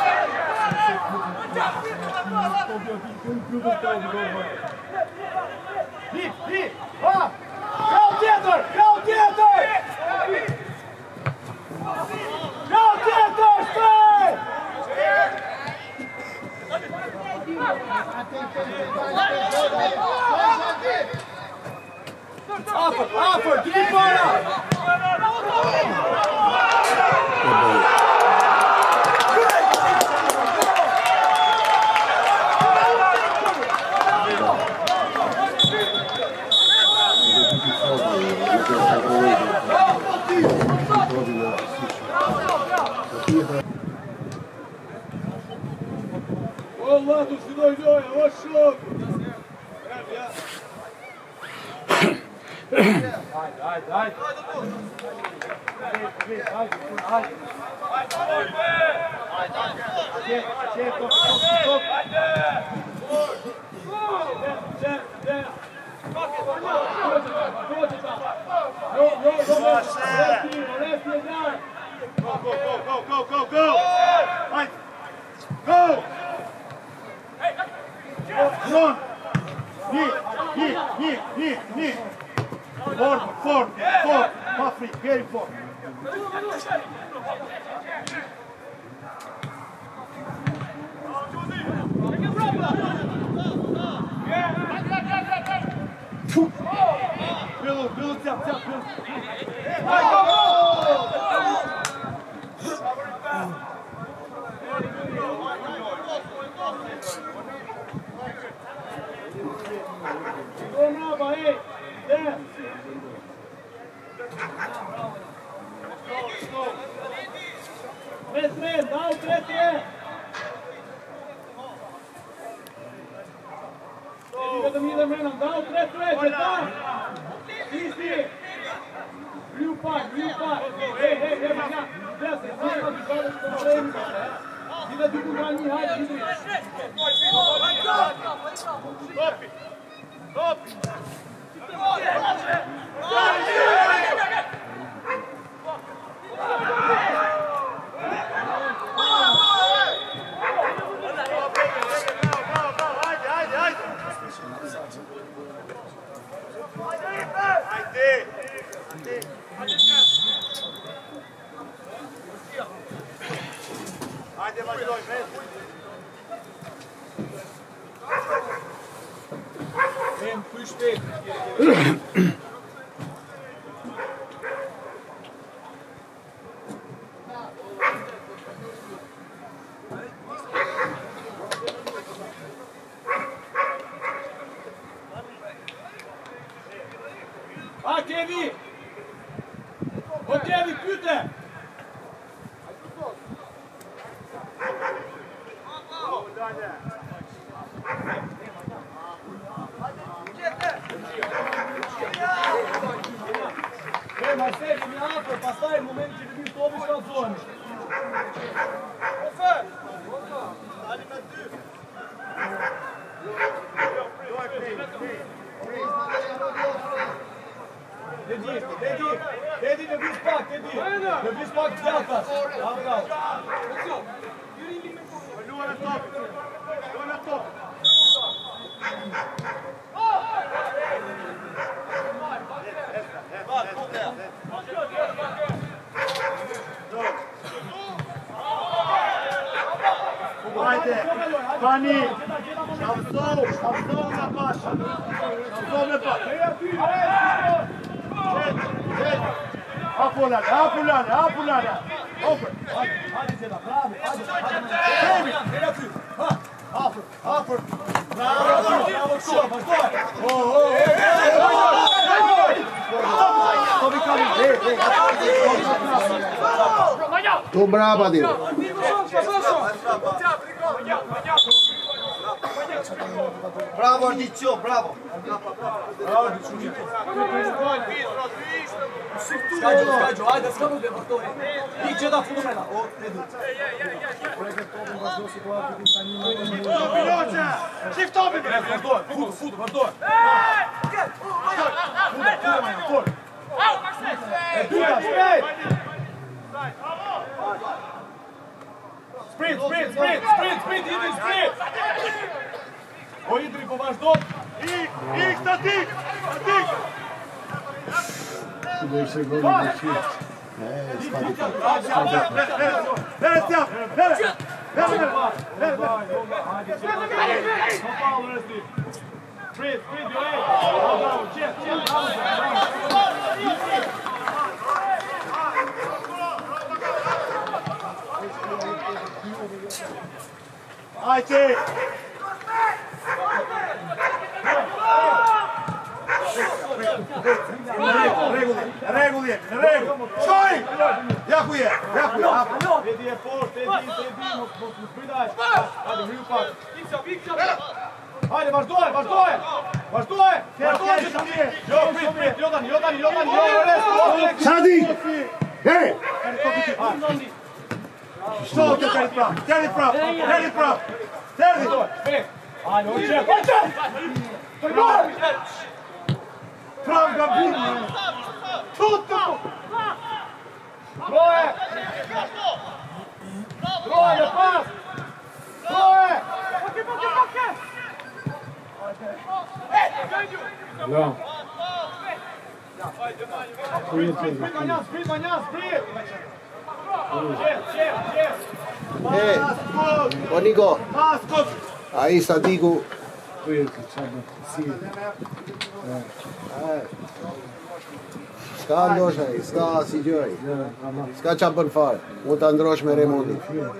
Hi, hi, ha! Krau tjetër, krau tjetër! Krau tjetër, shpejt! Afër, afër, t'i para! Allah, tu filloj loja, o shok! Hajde, hajde, hajde! Go, go, go, go, go, go! Hajde! Go! Run! Një, një, një, një, një! Form, form, form! Pafri, very form! Bilo, bilo, cijap, cijap, bilo! Hajde! Tre, tre, dau tretje! Vedi vetëm një dhe menëm, dau tre, tre, që ta! Isti! Rju pak, rju pak! Hej, hej, hej, ma nga! Desi, ma nga të kërë të vrejmë! Gjithë të ku nga një hajtë, gjithë! Topi! Topi! Hajde, vazhdoj, vetë. Vem, kuj shpet. A, Kevi! O, Kevi, pyte! E, ma shteri një apër, pastaj në moment që këtim topi shka të zonë. Ofe! Dali me dy! Dedi, dedi, dedi në vis pak, dedi, në vis pak të gjatas. Bravo, bravo. Luan e topi. Luan e topi. Hajde, Bani, shavzoh, shavzoh nga pasha. Shavzoh me pasha. Qet, qet. Apulane, apulane, apulane. Oper. Hajde, Zela, bravo, hajde. Kemi. Apur, apur. Bravo, Bravo, këshua, vazhdoj. oh, oh, Tobi kami, hej, hej. Tu brava dire. Bravo Ardiccio, bravo. Bravo Ardiccio. Skađo, skađo, ajde, s'ka problem, vazhdoj. I që da fundumena. O, Edu. Tobi noće. Shift Tobi. Vazhdoj, fudu, fudu, vazhdoj. E duka, shpejt! Sprint, sprint, sprint, sprint, sprint, idri, sprint! O, idri, po vazhdoj! Ik, ik, statik, statik! Vere, sjap, vere! Vere, vere, vere! Sprint, sprint, jo, ej! Bravo, qep, qep, bravo! Ajde! Regulli, regulli, regulli! Shoj! Jaku je, jaku je! Edi je fort, edi, edi, mos mos zbridaj! Hajde, vriju pak! Hajde, vazhdoj, vazhdoj! Vazhdoj! Vazhdoj që të mje! Jo, prit, prit, jodan, jodan, jodan, jodan! Sadi! Hej! Što te teri prav, teri prav, teri prav! Teri! Hajde, o qep, o qep! Prav ga bini! Tuto! Troje! Troje, në pas! Troje! Da. Sprit, sprit, sprit, ma njas, sprit, ma njas, sprit! Qep, qep, qep! Hej! O Niko, Paskot! ai Sadiku. Ska ndosh ai, ska si gjoj. Ska qa bën fare. Mu ta ndrosh me Remondi.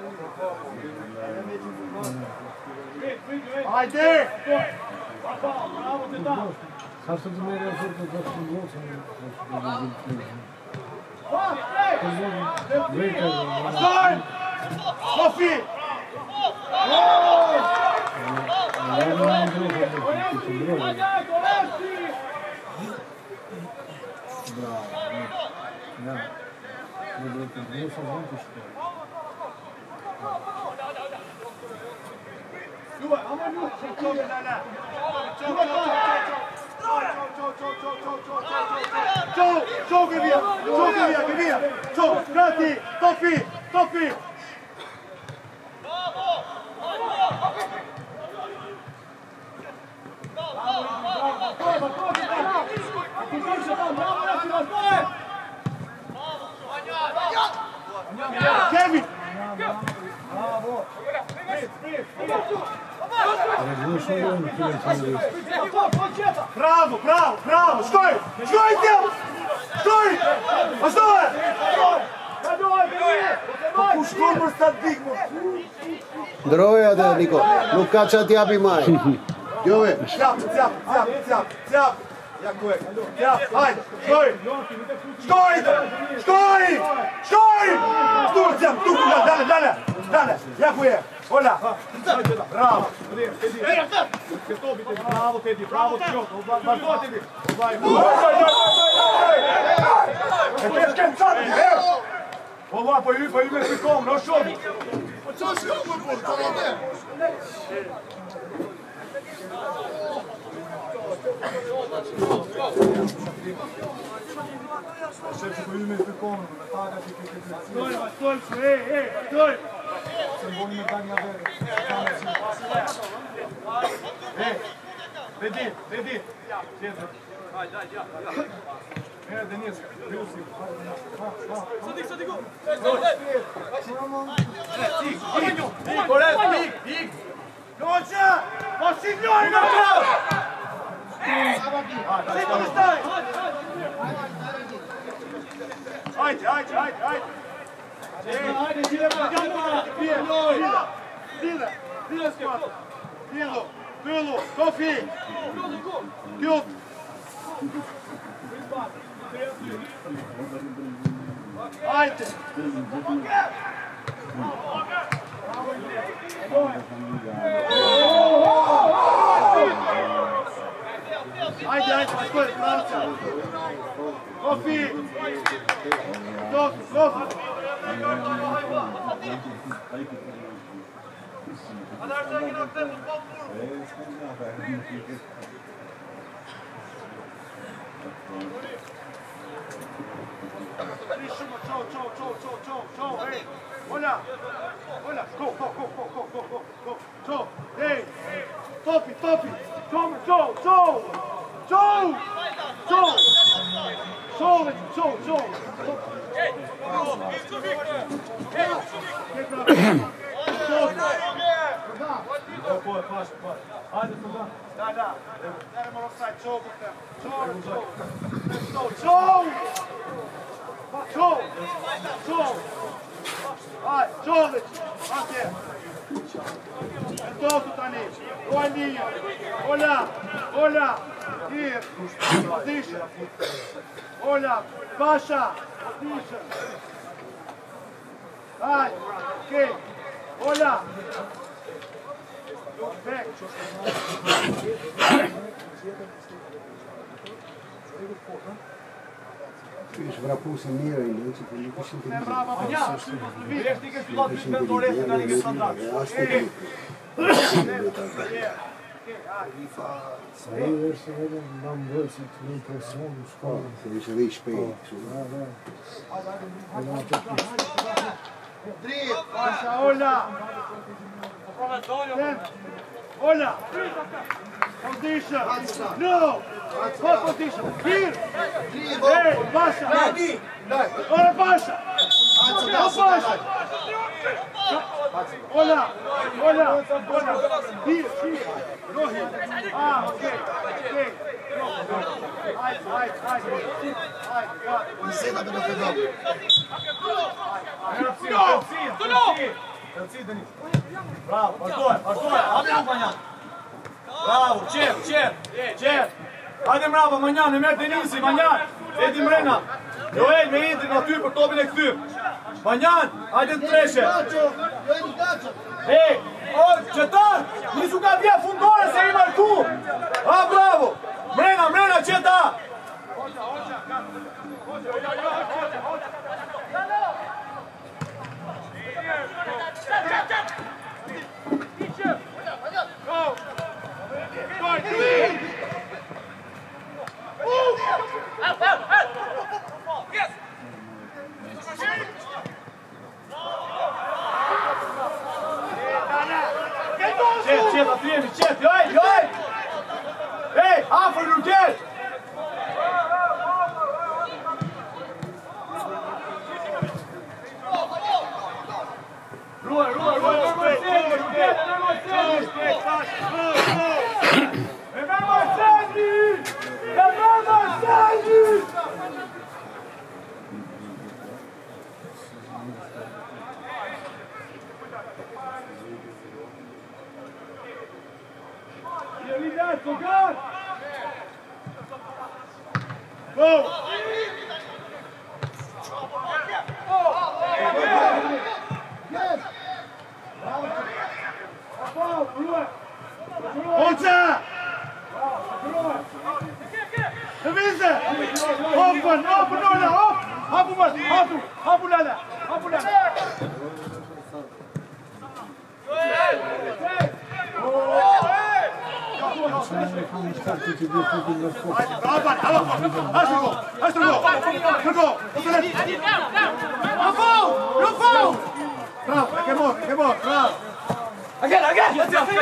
Hajde! Bravo, të ta! Sa të të merë e fërë të të të mosë. Pas, ej! Vazhdoj! Ciao, ciao che via, ciao che via, che via. Ciao, Gatti, toppi, toppi. Kevin! Bravo, bravo, bravo! Stój! Stój tam! Stój! Постой! Ku shkurmër sa digmo. Ndroja atë Niko, nuk ka ç'a t'japi maj. Jove. Zjap, zjap, zjap, zjap, zjap. Ja ku e. Zjap, hajde. Stój! Stój! Stój! Stój! Stój, zjap, tu, dale, dale, dale. Ja ku e. Ola. Bravo. Bravo, Tedi, bravo, tio. Vazhdo, Tedi. E te shkencati, her! Ola, po ju, po ju me shikom, no shumë. Po qa shkomë për të rade? Shef që po ju me shikom, me taga që ke këtë Stoj, stoj, e, e, stoj. se mboni me dal nga vere. E, Tedi, Tedi. Tjetër. Herë Denis, Rusi. Sadik, Sadik. Pik, korekt, pik, pik. Noqa, po signori në prav. Si të staj. Hajde, hajde, hajde, hajde. Hajde, sile pra. Pije, sile. Sile, sile skuat. Pilo, pilo, kofi. Pjot. Hajde. Hajde, hajde, shkoj, Franca. Kofi. Kofi, kofi. Ciao, ciao, ciao, ciao, ciao, ciao, hey. Olha, olha, go, go, go, go, go, go, go, go, ciao, hey. Topi, topi, ciao, ciao, ciao, ciao, ciao, ciao, ciao, ciao. Ой, Паша, Паша. Айде туда. Да, да. Дай ему офсайд, чоу под тем. Чоу, чоу. Чоу. Чоу. Ай, Чолич. Аке. Ето тут они. Олия. Оля. Оля. Ир. Диша. Оля. Паша. Диша. Ай. Окей. Оля. Back. Kish vrapusi mirë i lëçi, po nuk ishin të Bravo, ja. Vjesh ti ke filluar të bëj dorë se tani ke standard. Ashtu. Sa i është edhe nga mbërësi të një person në shkollë. Se ishte dhe i shpejt. Dritt, Pasha, Ola. Ola. Position. No. What position? Here. Hey, Pasha. Ola, Pasha. Ola, Pasha. Ola. Ola. Ola. Here, here. Go here. Ah, okay. Okay. Hide, hide, hide. Hide, got it. Niseta për në fedon. Bravo, vazhdoj, vazhdoj, hajde më Manjan. Bravo, qep, qep, qep. Hajde mrapa Manjan, e merr Denisi, Manjan. Edi mrena. Joel me Idrin aty për topin e kthyr. Manjan, hajde të treshe. Ej, o, qëtar, nisu ka vje fundore se i marku. A, bravo. Mrena, mrena, qëta. Qet, qet, aty jemi, qet, joj, joj! Ej, afër Lurgel! Ruaj, ruaj, ruaj, Marceli, Lurgel, me Marceli! Me Marceli! Me Marceli! Go! Olca! Hevise! Open, open, ola, op! Hapu mas, hapu, hapu lala, hapu lala. Again, again! Let's go!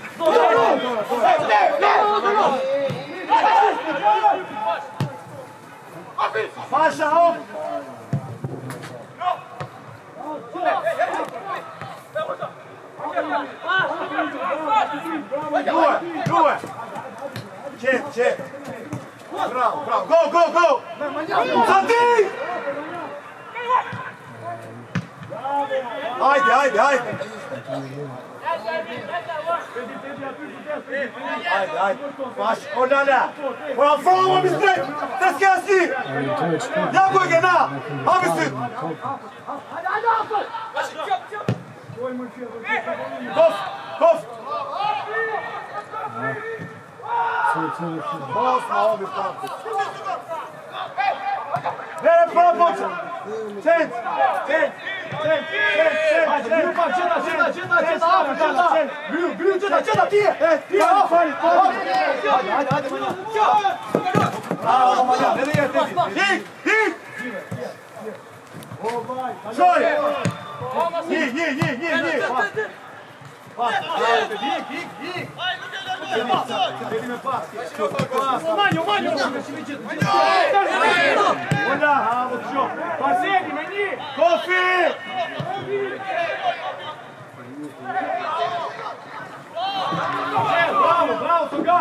Pasha, op! Due, due! C'è, c'è! Bravo, bravo! Go, go, go! Santi! Haydi, haydi, haydi! Haydi, haydi! Baş, olala! Ulan forma bizde! Ses gelsin! Ya bu gene! Abisin! Hadi, hadi, hadi! Kof! Kof! Bosma obi pravci. Vere propoča! Čet! Čet! Čet! Čet! Ajde, ljubav, četa, četa, četa, četa, četa! Griju, griju, četa, četa, tije! Ti je, fali, fali! Ajde, ajde, ajde, Manja! Bravo, Manja, ne dije tebi! Hik, hik! Šoj! Njih, njih, njih, njih, njih! Pas, ajde, hik, hik, hik! Vedi me pas! Manjo, manjo! Olha, bravo, Tio! Fazende, meni! Kofi! Bravo, bravo, Toga!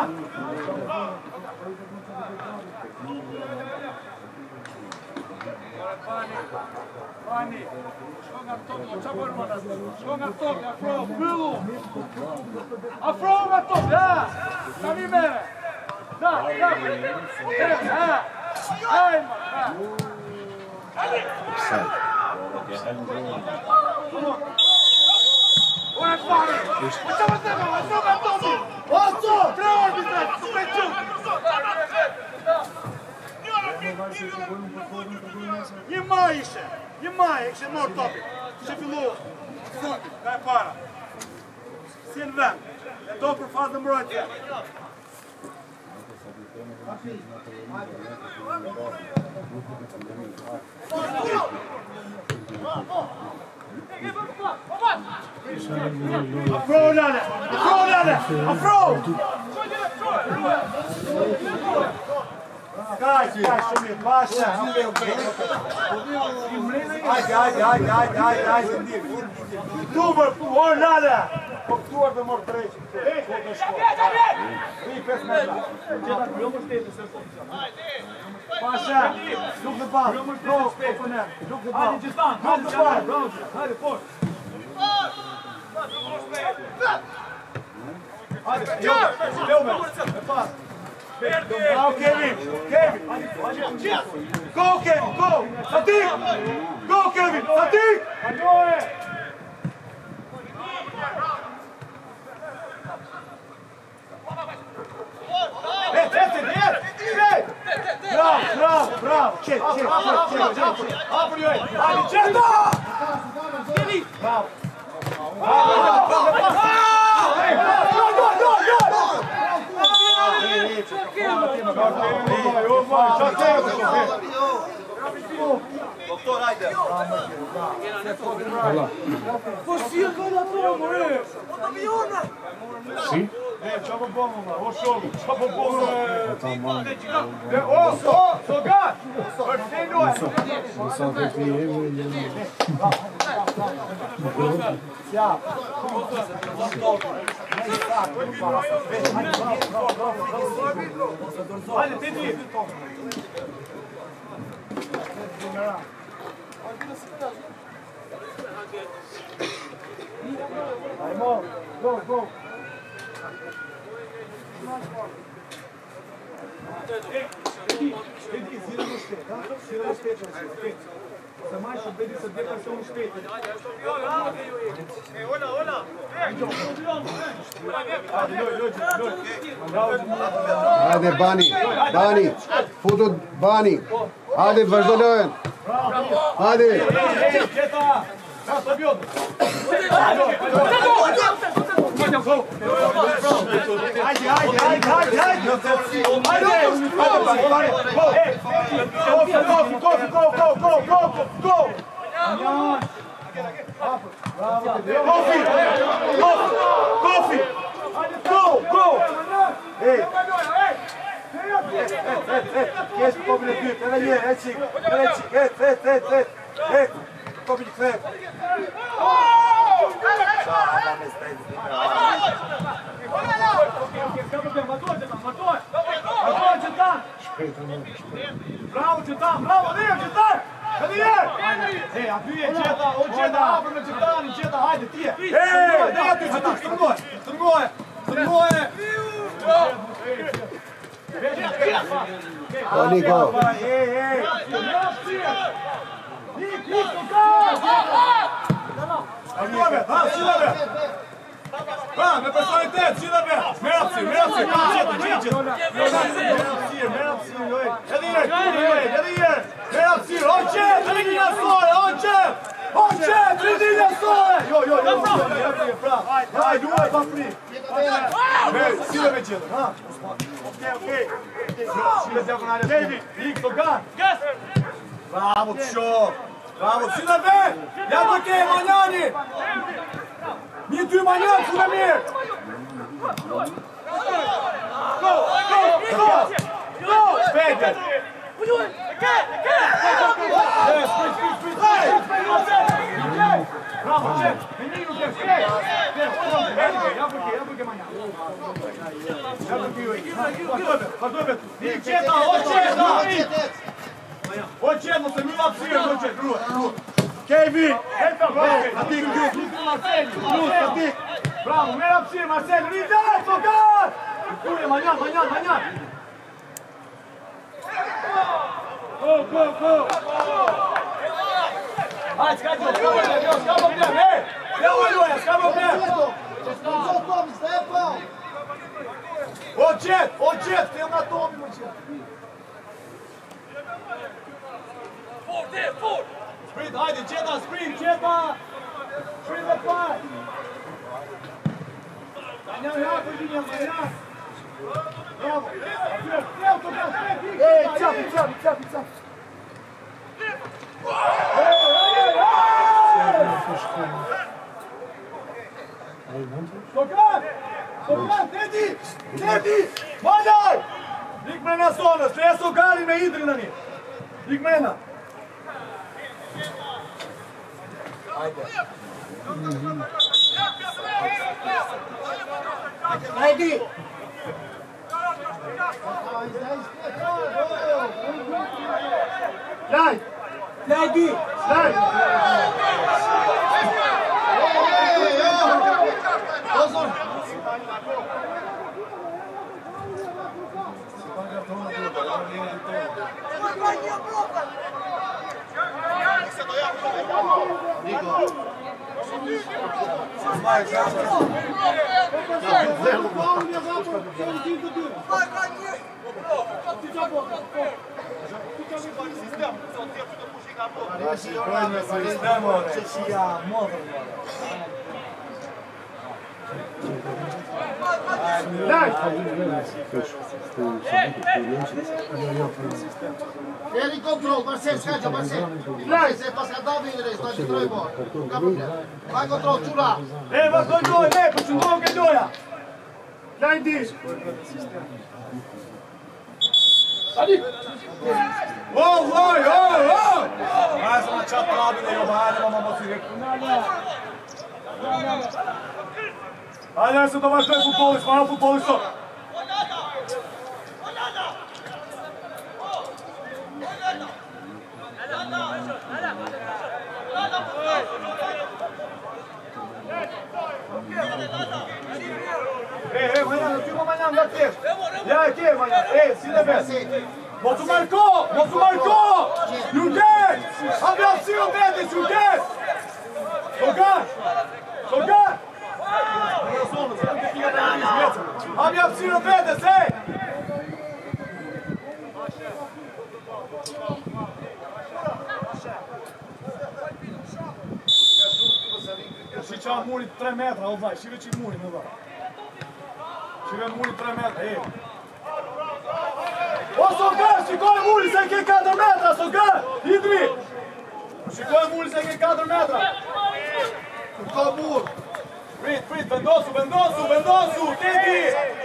Pani, shkonga top, qa bërë më nësë? Shkonga top, afro, pëllu! Afro nga top, ja! Ka mi mere! Da, da! Ha! Hajma, ha! Unë e fari! O qa më tebe, afro nga topi! Oso! Tre orë, bizet, super quk! Një maj ishe, një maj e kështë morë topi, kështë fillu, fundit, ka e para. Si në vend, e do për fazë mbrojtje. Afro lale, afro lale, afro! Kaj, kaj, shumë i pasha. Ajde, ajde, ajde, ajde, ajde, ajde. Tu mërë, orë nale. Po këtuar dhe mërë treqë. Ri pesë metra. Pasha, luk në balë. Luk në balë. Luk në balë. Hajde gjithan, hajde gjithan. Hajde, por. Hajde, jo, jo me. E pas. Bravo, Kevin! Kevin! Go, Kevin! Go! Sadik! Go, Kevin! Sadik! Hapër ju e! Hajde, qeta! Bravo! Doktor, hajde! Po si e ka da to, more? Si? E, qa po bëmë, ma? O shumë, qa po bëmë? E, o, so, so gatë! Për të luaj! Sa të të jemi, Hajde, ti ti! Ajmo, go, go! Vedi, vedi, zira në shtet, ha? Zira në shtet, shtet. Se maj shumë vedi se dhe person në shtet. E, ola, ola! Hajde, loj, loj, loj. Hajde, Bani, Bani, futu Bani. Hajde, vazhdo lojën. Hajde. Qeta! Ha, të bjotë! Hajde, hajde, hajde, hajde, hajde! Hajde! Kofi, go, go, go, go, go! Kofi! Kofi! Go, go! Ej! Kjesh kofi në dytë, edhe një, e qik, edhe qik, et, et, et, et, et! Kofi një këthe! Bravo Qetan, bravo, dhe e Qetan! Edhe je! E, aty e Qeta, o Qeta, hapër me Qetani, Qeta, hajde, tje! E, dhe aty Qetan, stërngoj, stërngoj, stërngoj! O, Niko. E, e! Nik, nik, Ajmove, ha, silave! Ha, me personalitet, silave! Merapsi, merapsi, ka qëtë, qëtë! Merapsir, merapsir, loj! Edhe jërë, kuri, loj, edhe jërë! Merapsir, o qëtë, ridi njësore, o qëtë! O qëtë, ridi njësore! Jo, jo, jo, jo, pra! Haj, duaj, pa fri! Me, silave qëtë, ha? Okej, okej! Silave diagonale, David, lik, to gan! Bravo, të shumë! Bravo, silave! Ja të ke, Manjani! Një ty Manjani, ku me mirë! Go, go, go! Go! Shpejtet! Bravo, qep! Me një nuk e shpejt! Ja përke, ja përke Manjani! Ja përke ju e! Vazhdojbe, vazhdojbe! Një qeta, o qeta! O qetë, mëse një lapsirë, o qetë, ruë, ruë. Kejvi, eta, bravo, atik, ruë, Marceli, ruë, atik. Bravo, me lapsirë, Marceli, rritë, sokat! Kuje, Manjan, Manjan, Manjan. Go, go, go. Hajde, s'ka gjo, s'ka problem, s'ka problem, hej! Ja u e loja, s'ka problem. O qetë, o qetë, të jam nga topi, më qetë. Sprint, hajde, Qeta, sprint, Qeta! Sprint dhe faj! Manjan, ja, përgjinja, Manjan! Bravo! Atyre, treo të ka, sprint, ikë! Ej, qapi, qapi, qapi, qapi! Ej, ej, ej! Sokat! Sokat, Teti! Teti! Mandaj! Lik mrena sonës, tre Sokarin me Idrin në një! Lik mrena! Ajdi! Laj! Lajdi! Laj! Niko. Ele control, Marcelo, skače, Marcelo. Igraj se, pa ska da vidjeli, znači trojbo. Vai control, čula. Evo, to je doj, ne, počuvam ga doja. Daj diš. Adi. Oj, oj, oj, oj. Aj, sam na čat pravine, jo, hajde, mama, moci reku. Ajde, ja sam to vaš ne futbolist, malo futbolista. Ei, ei, Mariano, tira amanhã, não tem. E aí, aqui, Mariano. Ei, se deve. Moço marcou! Moço marcou! Judez! Abre o seu dedo, Judez! Jogar! Jogar! Abre o seu dedo, ei! Și ce-a murit trei metri, o vai, și ce murit, nu vai. Și ve murit trei metri, ei. O Sogar, și coi murit, să închei patru metri, Sogar, Idri! Și coi murit, să închei patru metri. Coi murit. Frit, Frit, vendosul, vendosul, vendosul, Teddy!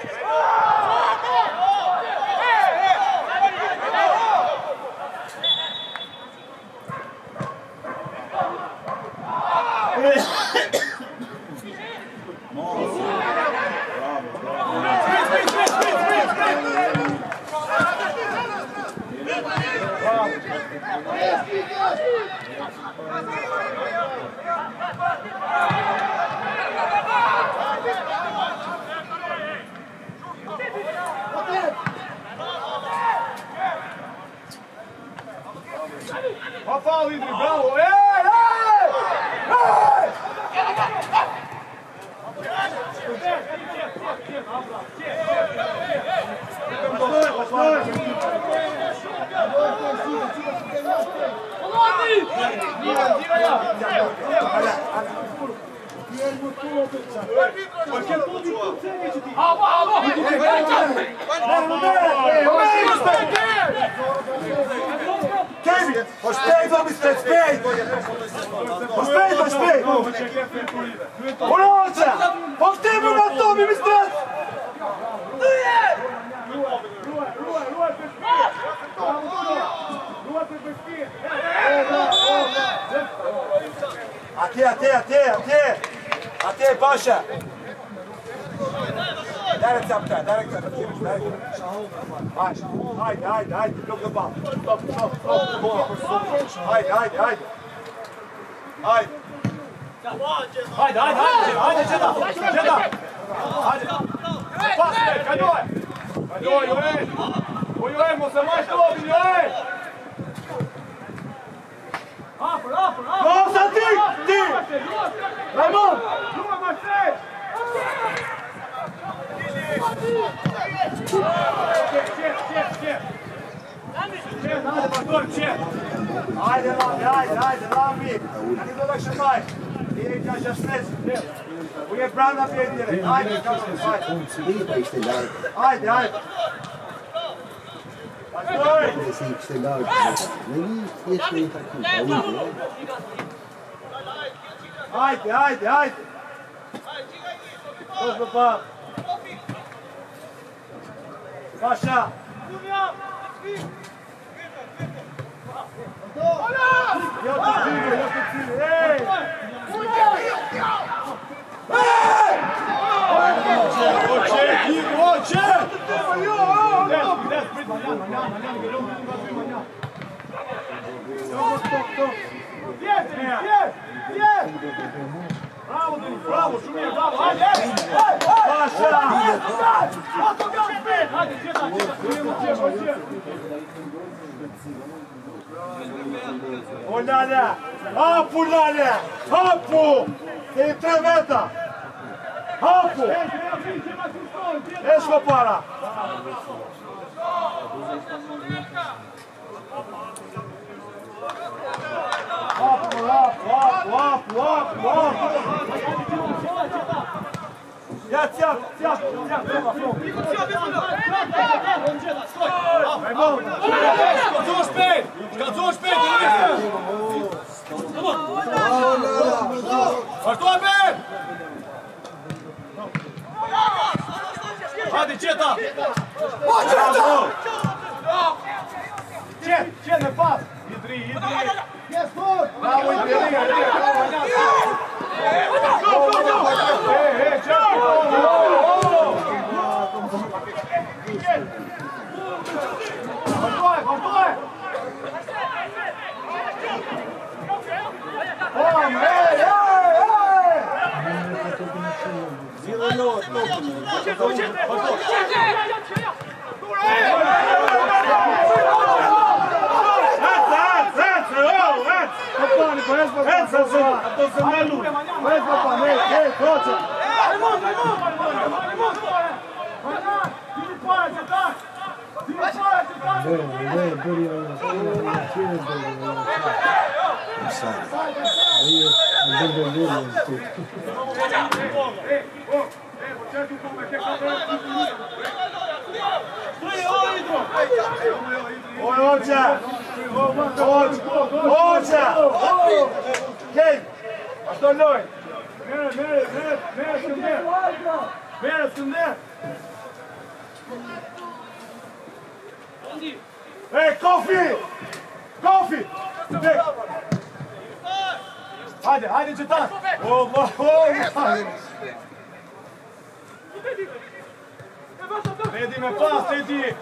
Rafael Idri, bravo! Ei, ei! Ei! Kevin, respeito, homem, respeito! Respeito, respeito! Uroca! Повтори на тобі, містер! А ти, а ти, а ти, а ти! А ти, Паша! Дай рецепта, дай рецепта. Haydi, haydi, haydi. Look the ball. Stop, stop, stop. Haydi, haydi, haydi. Haydi. Haydi, haydi, haydi. Haydi, Ceda. Ceda. Haydi. Pas, Kadoj. Kadoj, Joel. O Joel, você mais todo, Joel. Aper, aper, aper. Nossa, ti, ti. Raimon. Duas, mais três. Haydi Rami, haydi, haydi Rami. Hadi dolaşın bay. İyi kaçarsınız. Bu ye branda bir yere. Haydi, haydi. Haydi, haydi. Haydi, haydi, haydi. Koş baba. Paşa. Yok tutuyor, yok tutuyor. Hey! Hey! Oče, oče! Jest, jest, jest! Bravo, bravo, Šumir, bravo, hajde! Paša! Hajde, Čeda, Čeda, Olhada! Apu, Lálea! Apu! Tem treveta! Hapu! E shko para! Hapu, hapu, hapu, hapu, hapu, hapu! Ja, cjap, cjap, cjap, treba, flom! Shkacu shpejt! Shkacu shpejt! Ashtu Albert! Hadi qeta! Po qeta! Qet, qet me pas! Idri, idri! Yes, good! Bravo, idri, idri! Go, go, go! Hey, hey, qet! Vazhdoj, vazhdoj! Oh, hey, hey, hey! Zile lot, lot. Oj, Oća! Oća! Kej! A što loj? Mere, mere, mere, mere skënder! Mere skënder! Ej, Kofi! Kofi! Hajde, hajde Qetan! O, ma, o, Redi me pas, Redi!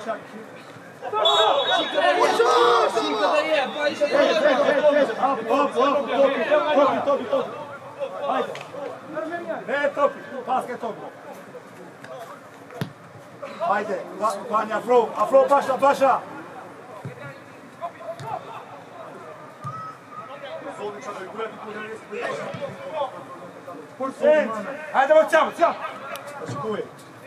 Hop, hop, hop, topi, topi, topi, topi. Hajde. Ne, topi, paske topi. Hajde, Vanja, afro, afro, Basha, Basha. Hajde, vë qam, qam. Shikuj.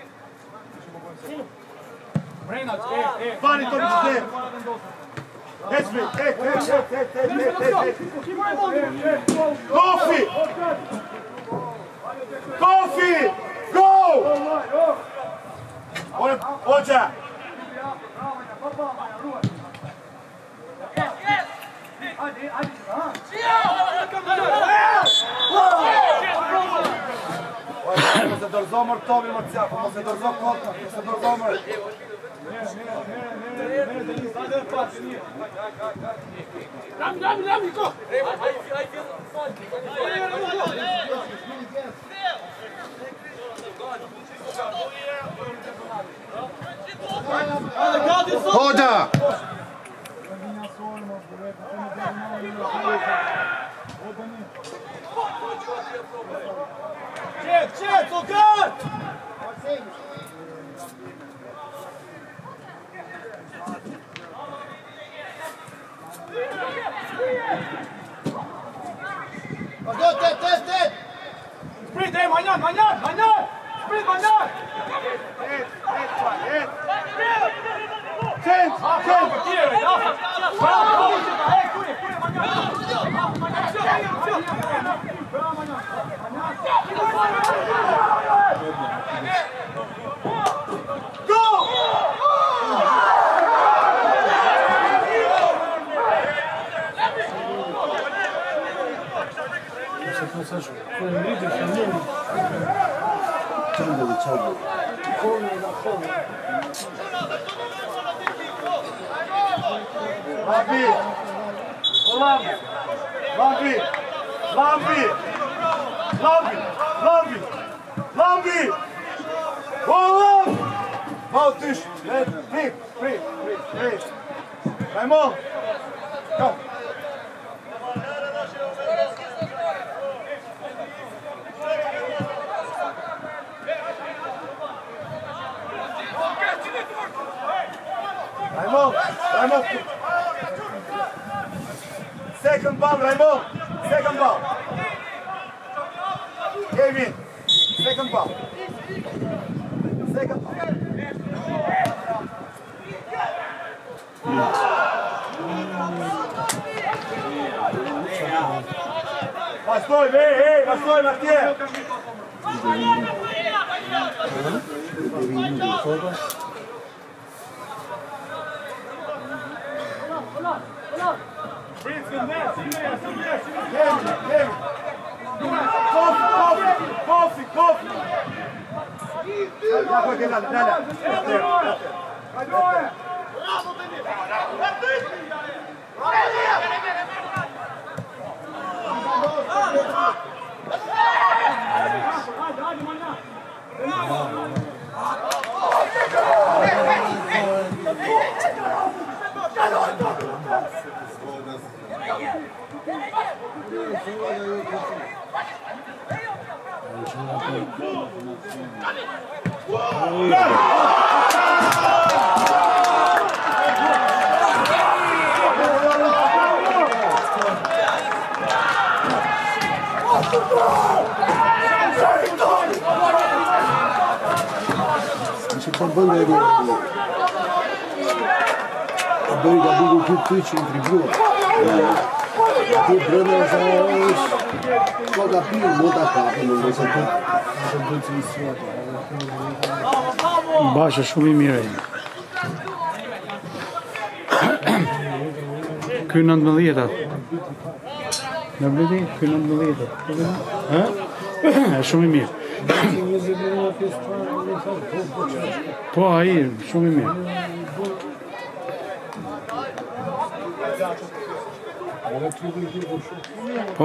Brena, e, e. Pani topi që dhe. Ecmi, ek, ek, ek, ek, ek, ek, ek. Kofi! Kofi! Go! Oća! Mo se dorzomër topi më të cjapë, mo se dorzomër kota, mo se dorzomër. Mere, mere, mere, mere, dhe njës, dhe pas, një. Rami, rami, rami, ko! Hoxha! Qet, qet, Sultan! Vazhdo, tet, tet, tet! Sprit, e, manjan, manjan, manjan! Sprit, manjan! Et, et, pa, et! Qet, qet! Për tjere, jasë! Bravo, e, kuje, kuje, manjan! Bravo, manjan! Go! Çaldırdı, çaldırdı. Lambi! Lambi! Lambi! Lambi! Lambi! Lambi! Lambi! Lambi! Mal düş! Prit! Prit! Prit! Prit! Raymond! Kom! Raymond! Raymond! Second ball, Raymond! Second ball! Kevin! Second Second ball. Second ball. Постой, эй, эй, постой, Матвей! Кофе, кофе! Băi, dar bine cu tâci în tribună. Te brână să auzi. Coga pil, moda capă, nu vrei să tot. Baša shumë i mirë. Ky nëntëmbëdhjetat. Në bledi, ky nëntëmbëdhjetat. Ha? Është shumë i mirë. Po, ai, shumë i mirë. Po.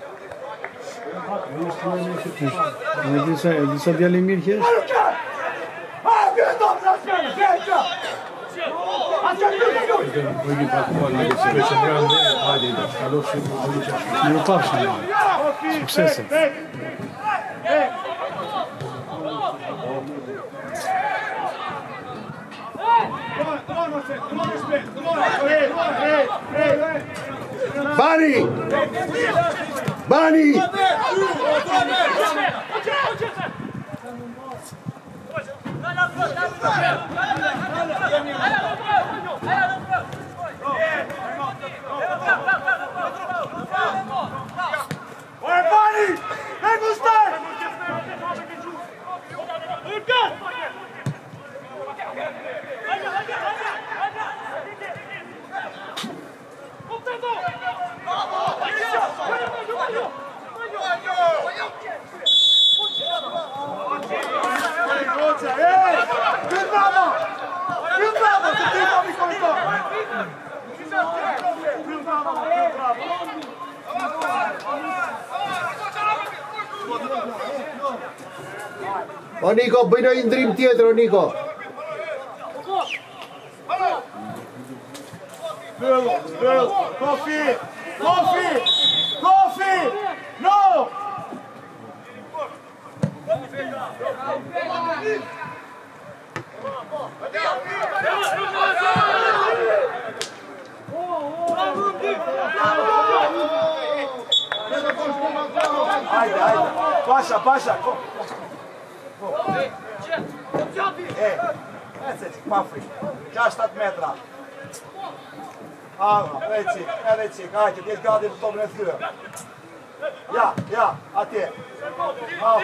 Në disa, disa djali mirë që është? Mirë pafshim. Suksese. Bani! Bani! Ой, Бани! Не пустай! O, Nico, bëj në ndrim tjetër, o, Nico. Zbyll, zbyll, kofi, kofi, kofi, no! Ajde, ajde, Paša, Paša, ko? E, nećeš, pafri, šestat metra. Ava, reci, ne reci, ajde, gdje zgadim u tom nezgledam. Ja, ja, a ti? Malo.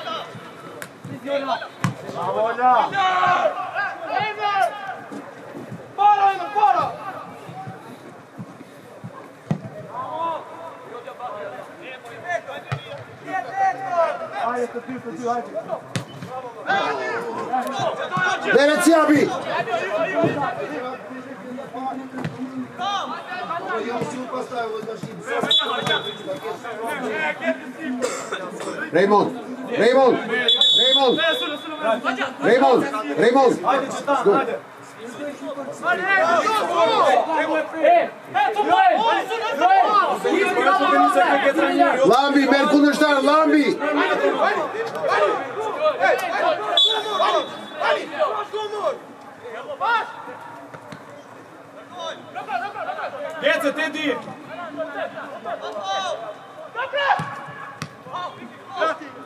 Zavolja. Para, ima, para! Ajde, to ti, to ti, ajde. Ne reci, Abi! Raymond! Raymond! Raymond! Raymond! Raymond! Ajde, Čitan, ajde. Lambi, merg kundërshtar, Lambi! Djece, te di!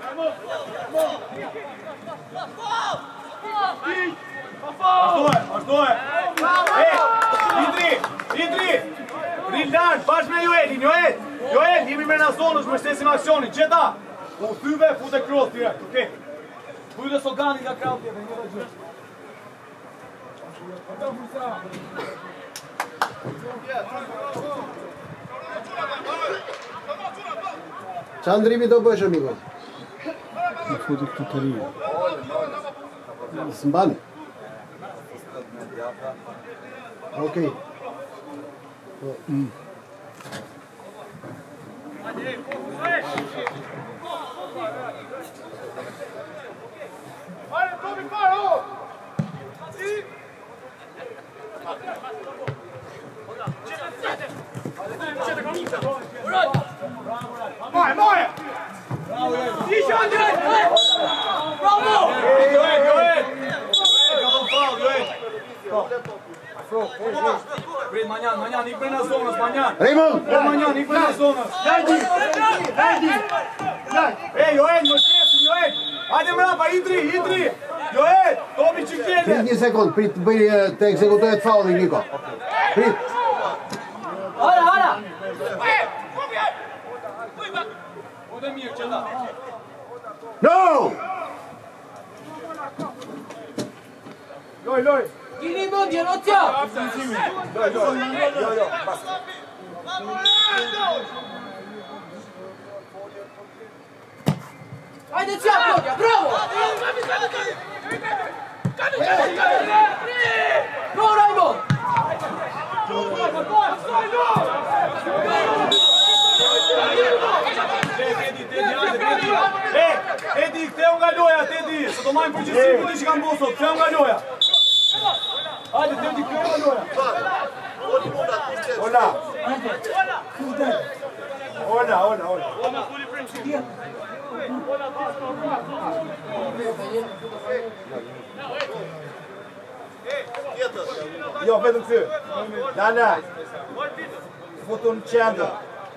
Vazhdoj, vazhdoj. E, Idri, Idri. Rilan, bashkë me Joelin, Joel. Joel, jemi me në zonës, më shtesim aksionin. Qeta. U thyve, fute cross direkt, okej. Fute Sogani nga krau tjetër, një dhe gjithë. Qa ndrimi do bësh, amigo? Në të futi këtë të rinjë. Së mban. Okej. Moje, moje! Isha Andrej! Bravo! Joel, Joel! Ka dhënë faull, Joel! Prit Manjan, Manjan, ik për në zonës, Manjan! Raymond! O Manjan, ik për në zonës! Lajdi! Lajdi! E, Joel, më shesin, Joel! Hajde mrapa, Idri, Idri! Joel, topi që kjene! Prit një sekund, prit të bëj të ekzekutohet faulli, Niko. Prit. Hara, hara! O dhe mirë, qëta! No! Loj, loj! Kini mundje, no tja! Loj, loj! Jo, jo, pas! Hajde tja, Klodja, bravo! Bravo, Raymond! E, Edi, ktheu nga loja, Tedi, se do majmë përgjithësi për ti që kanë bosot, ktheu nga loja. Hajde, Tedi, ktheu nga loja. Ola. Ola, ola, ola. Jo, vetëm ty. Lala. Futun qendër.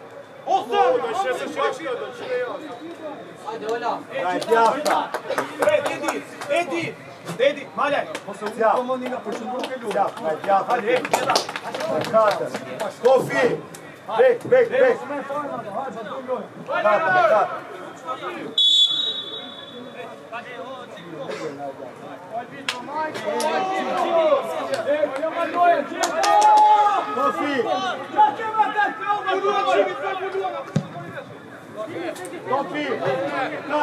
Hajde, Ola! Raj, pjafta! E, Tedi, Tedi, Tedi, Malaj! Mos u komoni nga përshëndru ke lu. Pjafta, raj, pjafta. Hajde, pjeta. Katër. Kofi! Bek, bek, bek. Katër, katër. Kofi! Kofi! Na!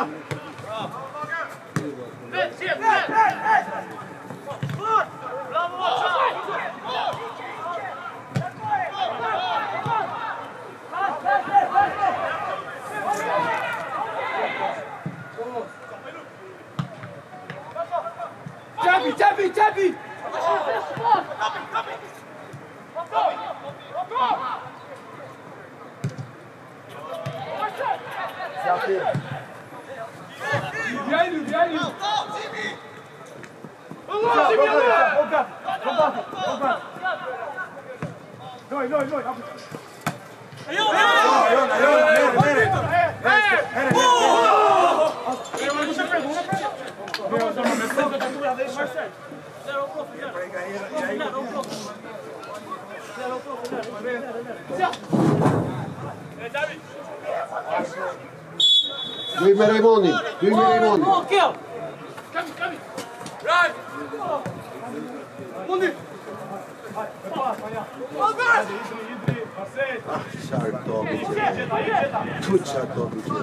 Čapi, čapi, čapi! Čapi! Vjajnu, vjajnu! Ogat, ogat, ogat! Loj, loj, loj! Jona, Jona, nere, nere! Nere, nere! Duj me Raymondin, duj me Raymondin. Kami, kami! Raj! Mundi! Qarë topi që tu qarë topi që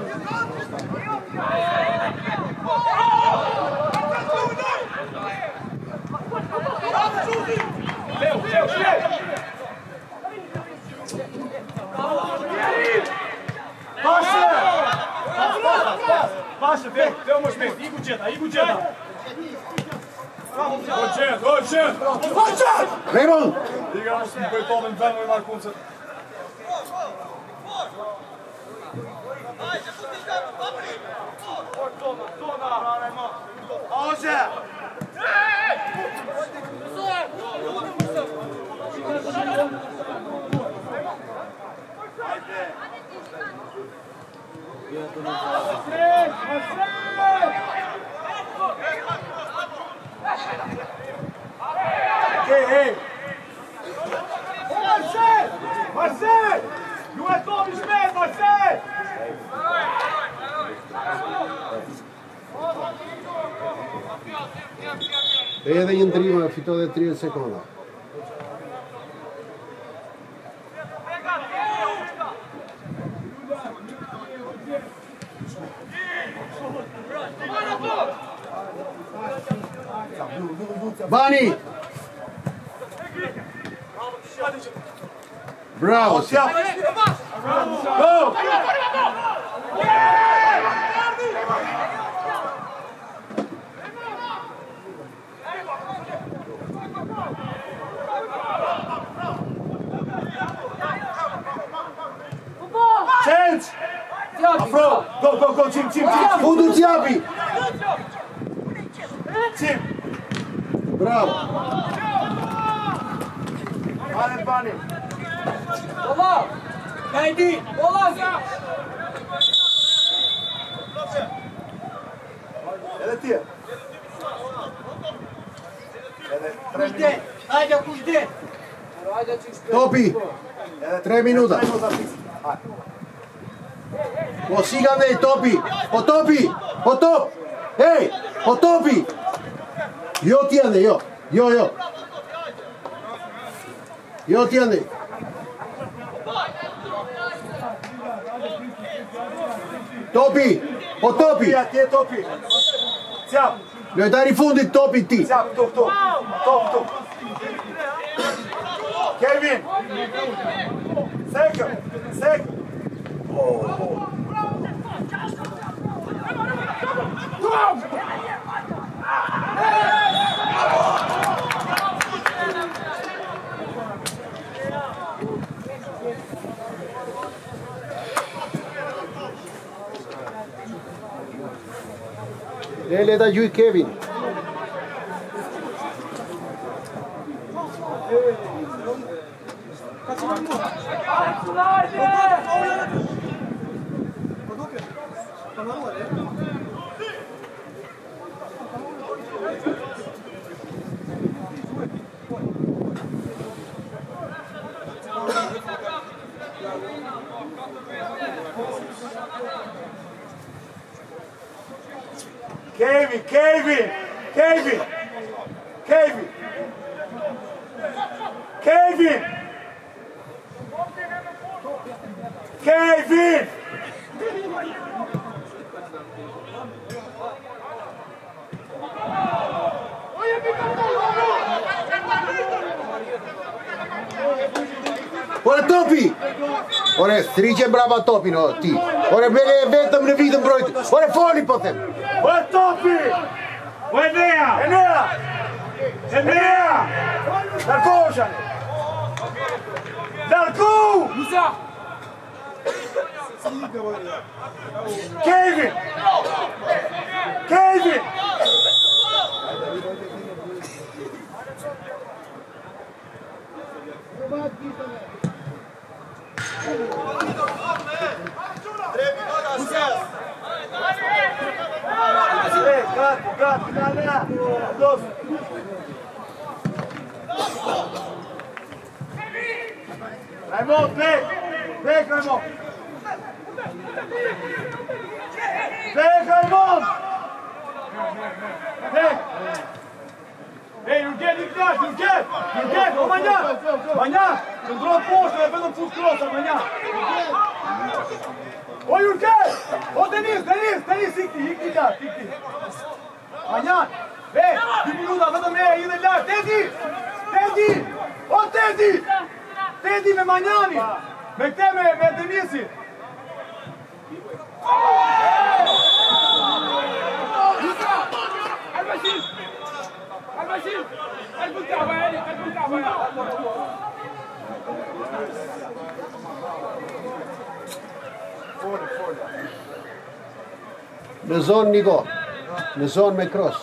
Leo, Leo, Leo! Pashe! Pashe, Leo, Leo më shmet, iku qeta, iku qeta! O qet, o qet! O qet! Raymond! Liga mos më bëj topin vend me Markuncet. Oje! Hey, hey! Marcel! Marcel! Ju e topi shpejt, Marcel! Edhe një ndrime, fito dhe tridhjetë sekonda. Bani! Bravo! Go! Change! Afro! Go, go, go, Tim, Tim, Tim! Fudu Zjapi! Tim! Bravo! Hajde, Bani! Bola! Kajdi! Bola! Edhe tje! Edhe tre Kushte! Hajde, kushte! Hajde, që Topi! Tre minuta. Po si ka ndej, topi! Po topi! Po top! Hej! Po topi! Jo tjende, jo! Jo, jo! Jo tjende! Topi! Po topi! Atje topi! Cjap! Lojtari fundit topi ti! Cjap, top, top! Top, top! Kevin! Sekër! Sekër! Le le ta gjuj Kevin. Kevin, Kevin! Kevin! Kevin! Kevin! Kevin! Ore topi! Ore thriqe brava topi no ti. Ore bele vetëm në vitën mbrojtë. Ore foli po them. Ore topi! Ore Enea! Enea! Enea! Darko shani! Darko! Musa! Kevin! Kevin! Gato, gato, galera! Dos! Raimond, vem! Vem, Raimond! Vem, Raimond! Vem! Vem, Jurgen, i krash, Jurgen! Jurgen, o manhã! Manhã! Qëndro poshtë dhe vetëm fut krosa, manhã! O Jurgen! O Denis, Denis, Denis, ikti, ikti lartë, ikti! Manhã! Vem, dy minuta, vetëm e i dhe lartë, Tedi! Tedi! O Tedi! Tedi me Manjani! Me këte me, me Denisi! Al-Bashir! Al-Bashir! Al-Bul Ka'ba, Al-Bul Ka'ba! Në zonë Niko. Në zonë me cross.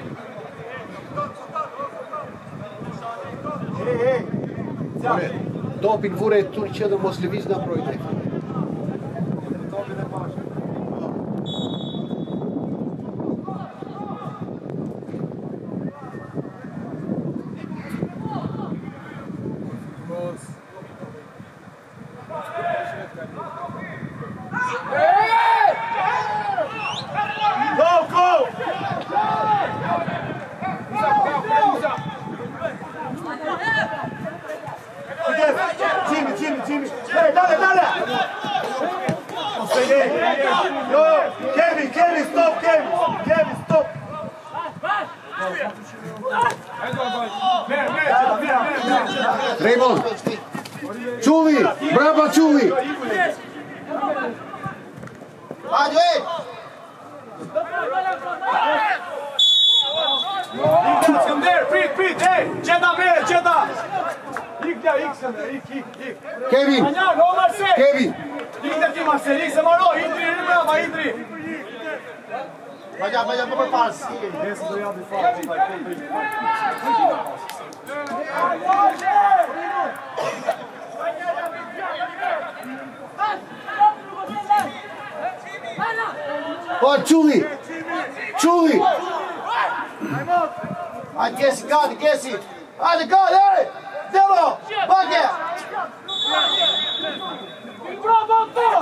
Hey, hey! Ore. Topin vure tu në qëndër mos lëviz nga projnë. Raymond, Čuli, brava Čuli. Hajde, ej! Skënder, prit, prit, ej! Gjeta mere, gjeta! Ik ja, ik Skënder, ik, ik, ik. Kevin, Anjar, no Marcel! Kevin. Ik të ti Marcel, ik se maro, Indri, në brava, Indri! Vajja, vajja, për pas. Nesë do javi fakt, Po, Čuli, Čuli. Hajde, Gesi, gati, Gesi. Hajde, gati, ej! Delo, bake! Bravo, Teo!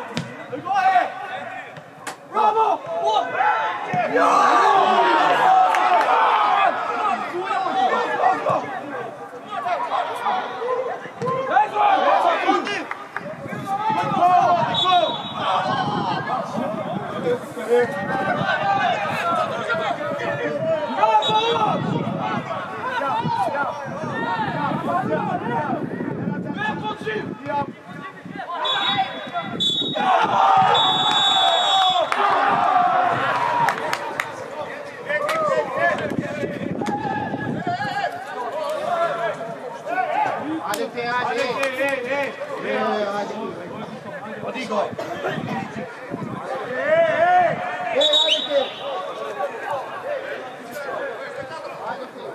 Bravo! Hajde, te, hajde, ej! Ej, hajde. Odigo! Ej, hajde, te!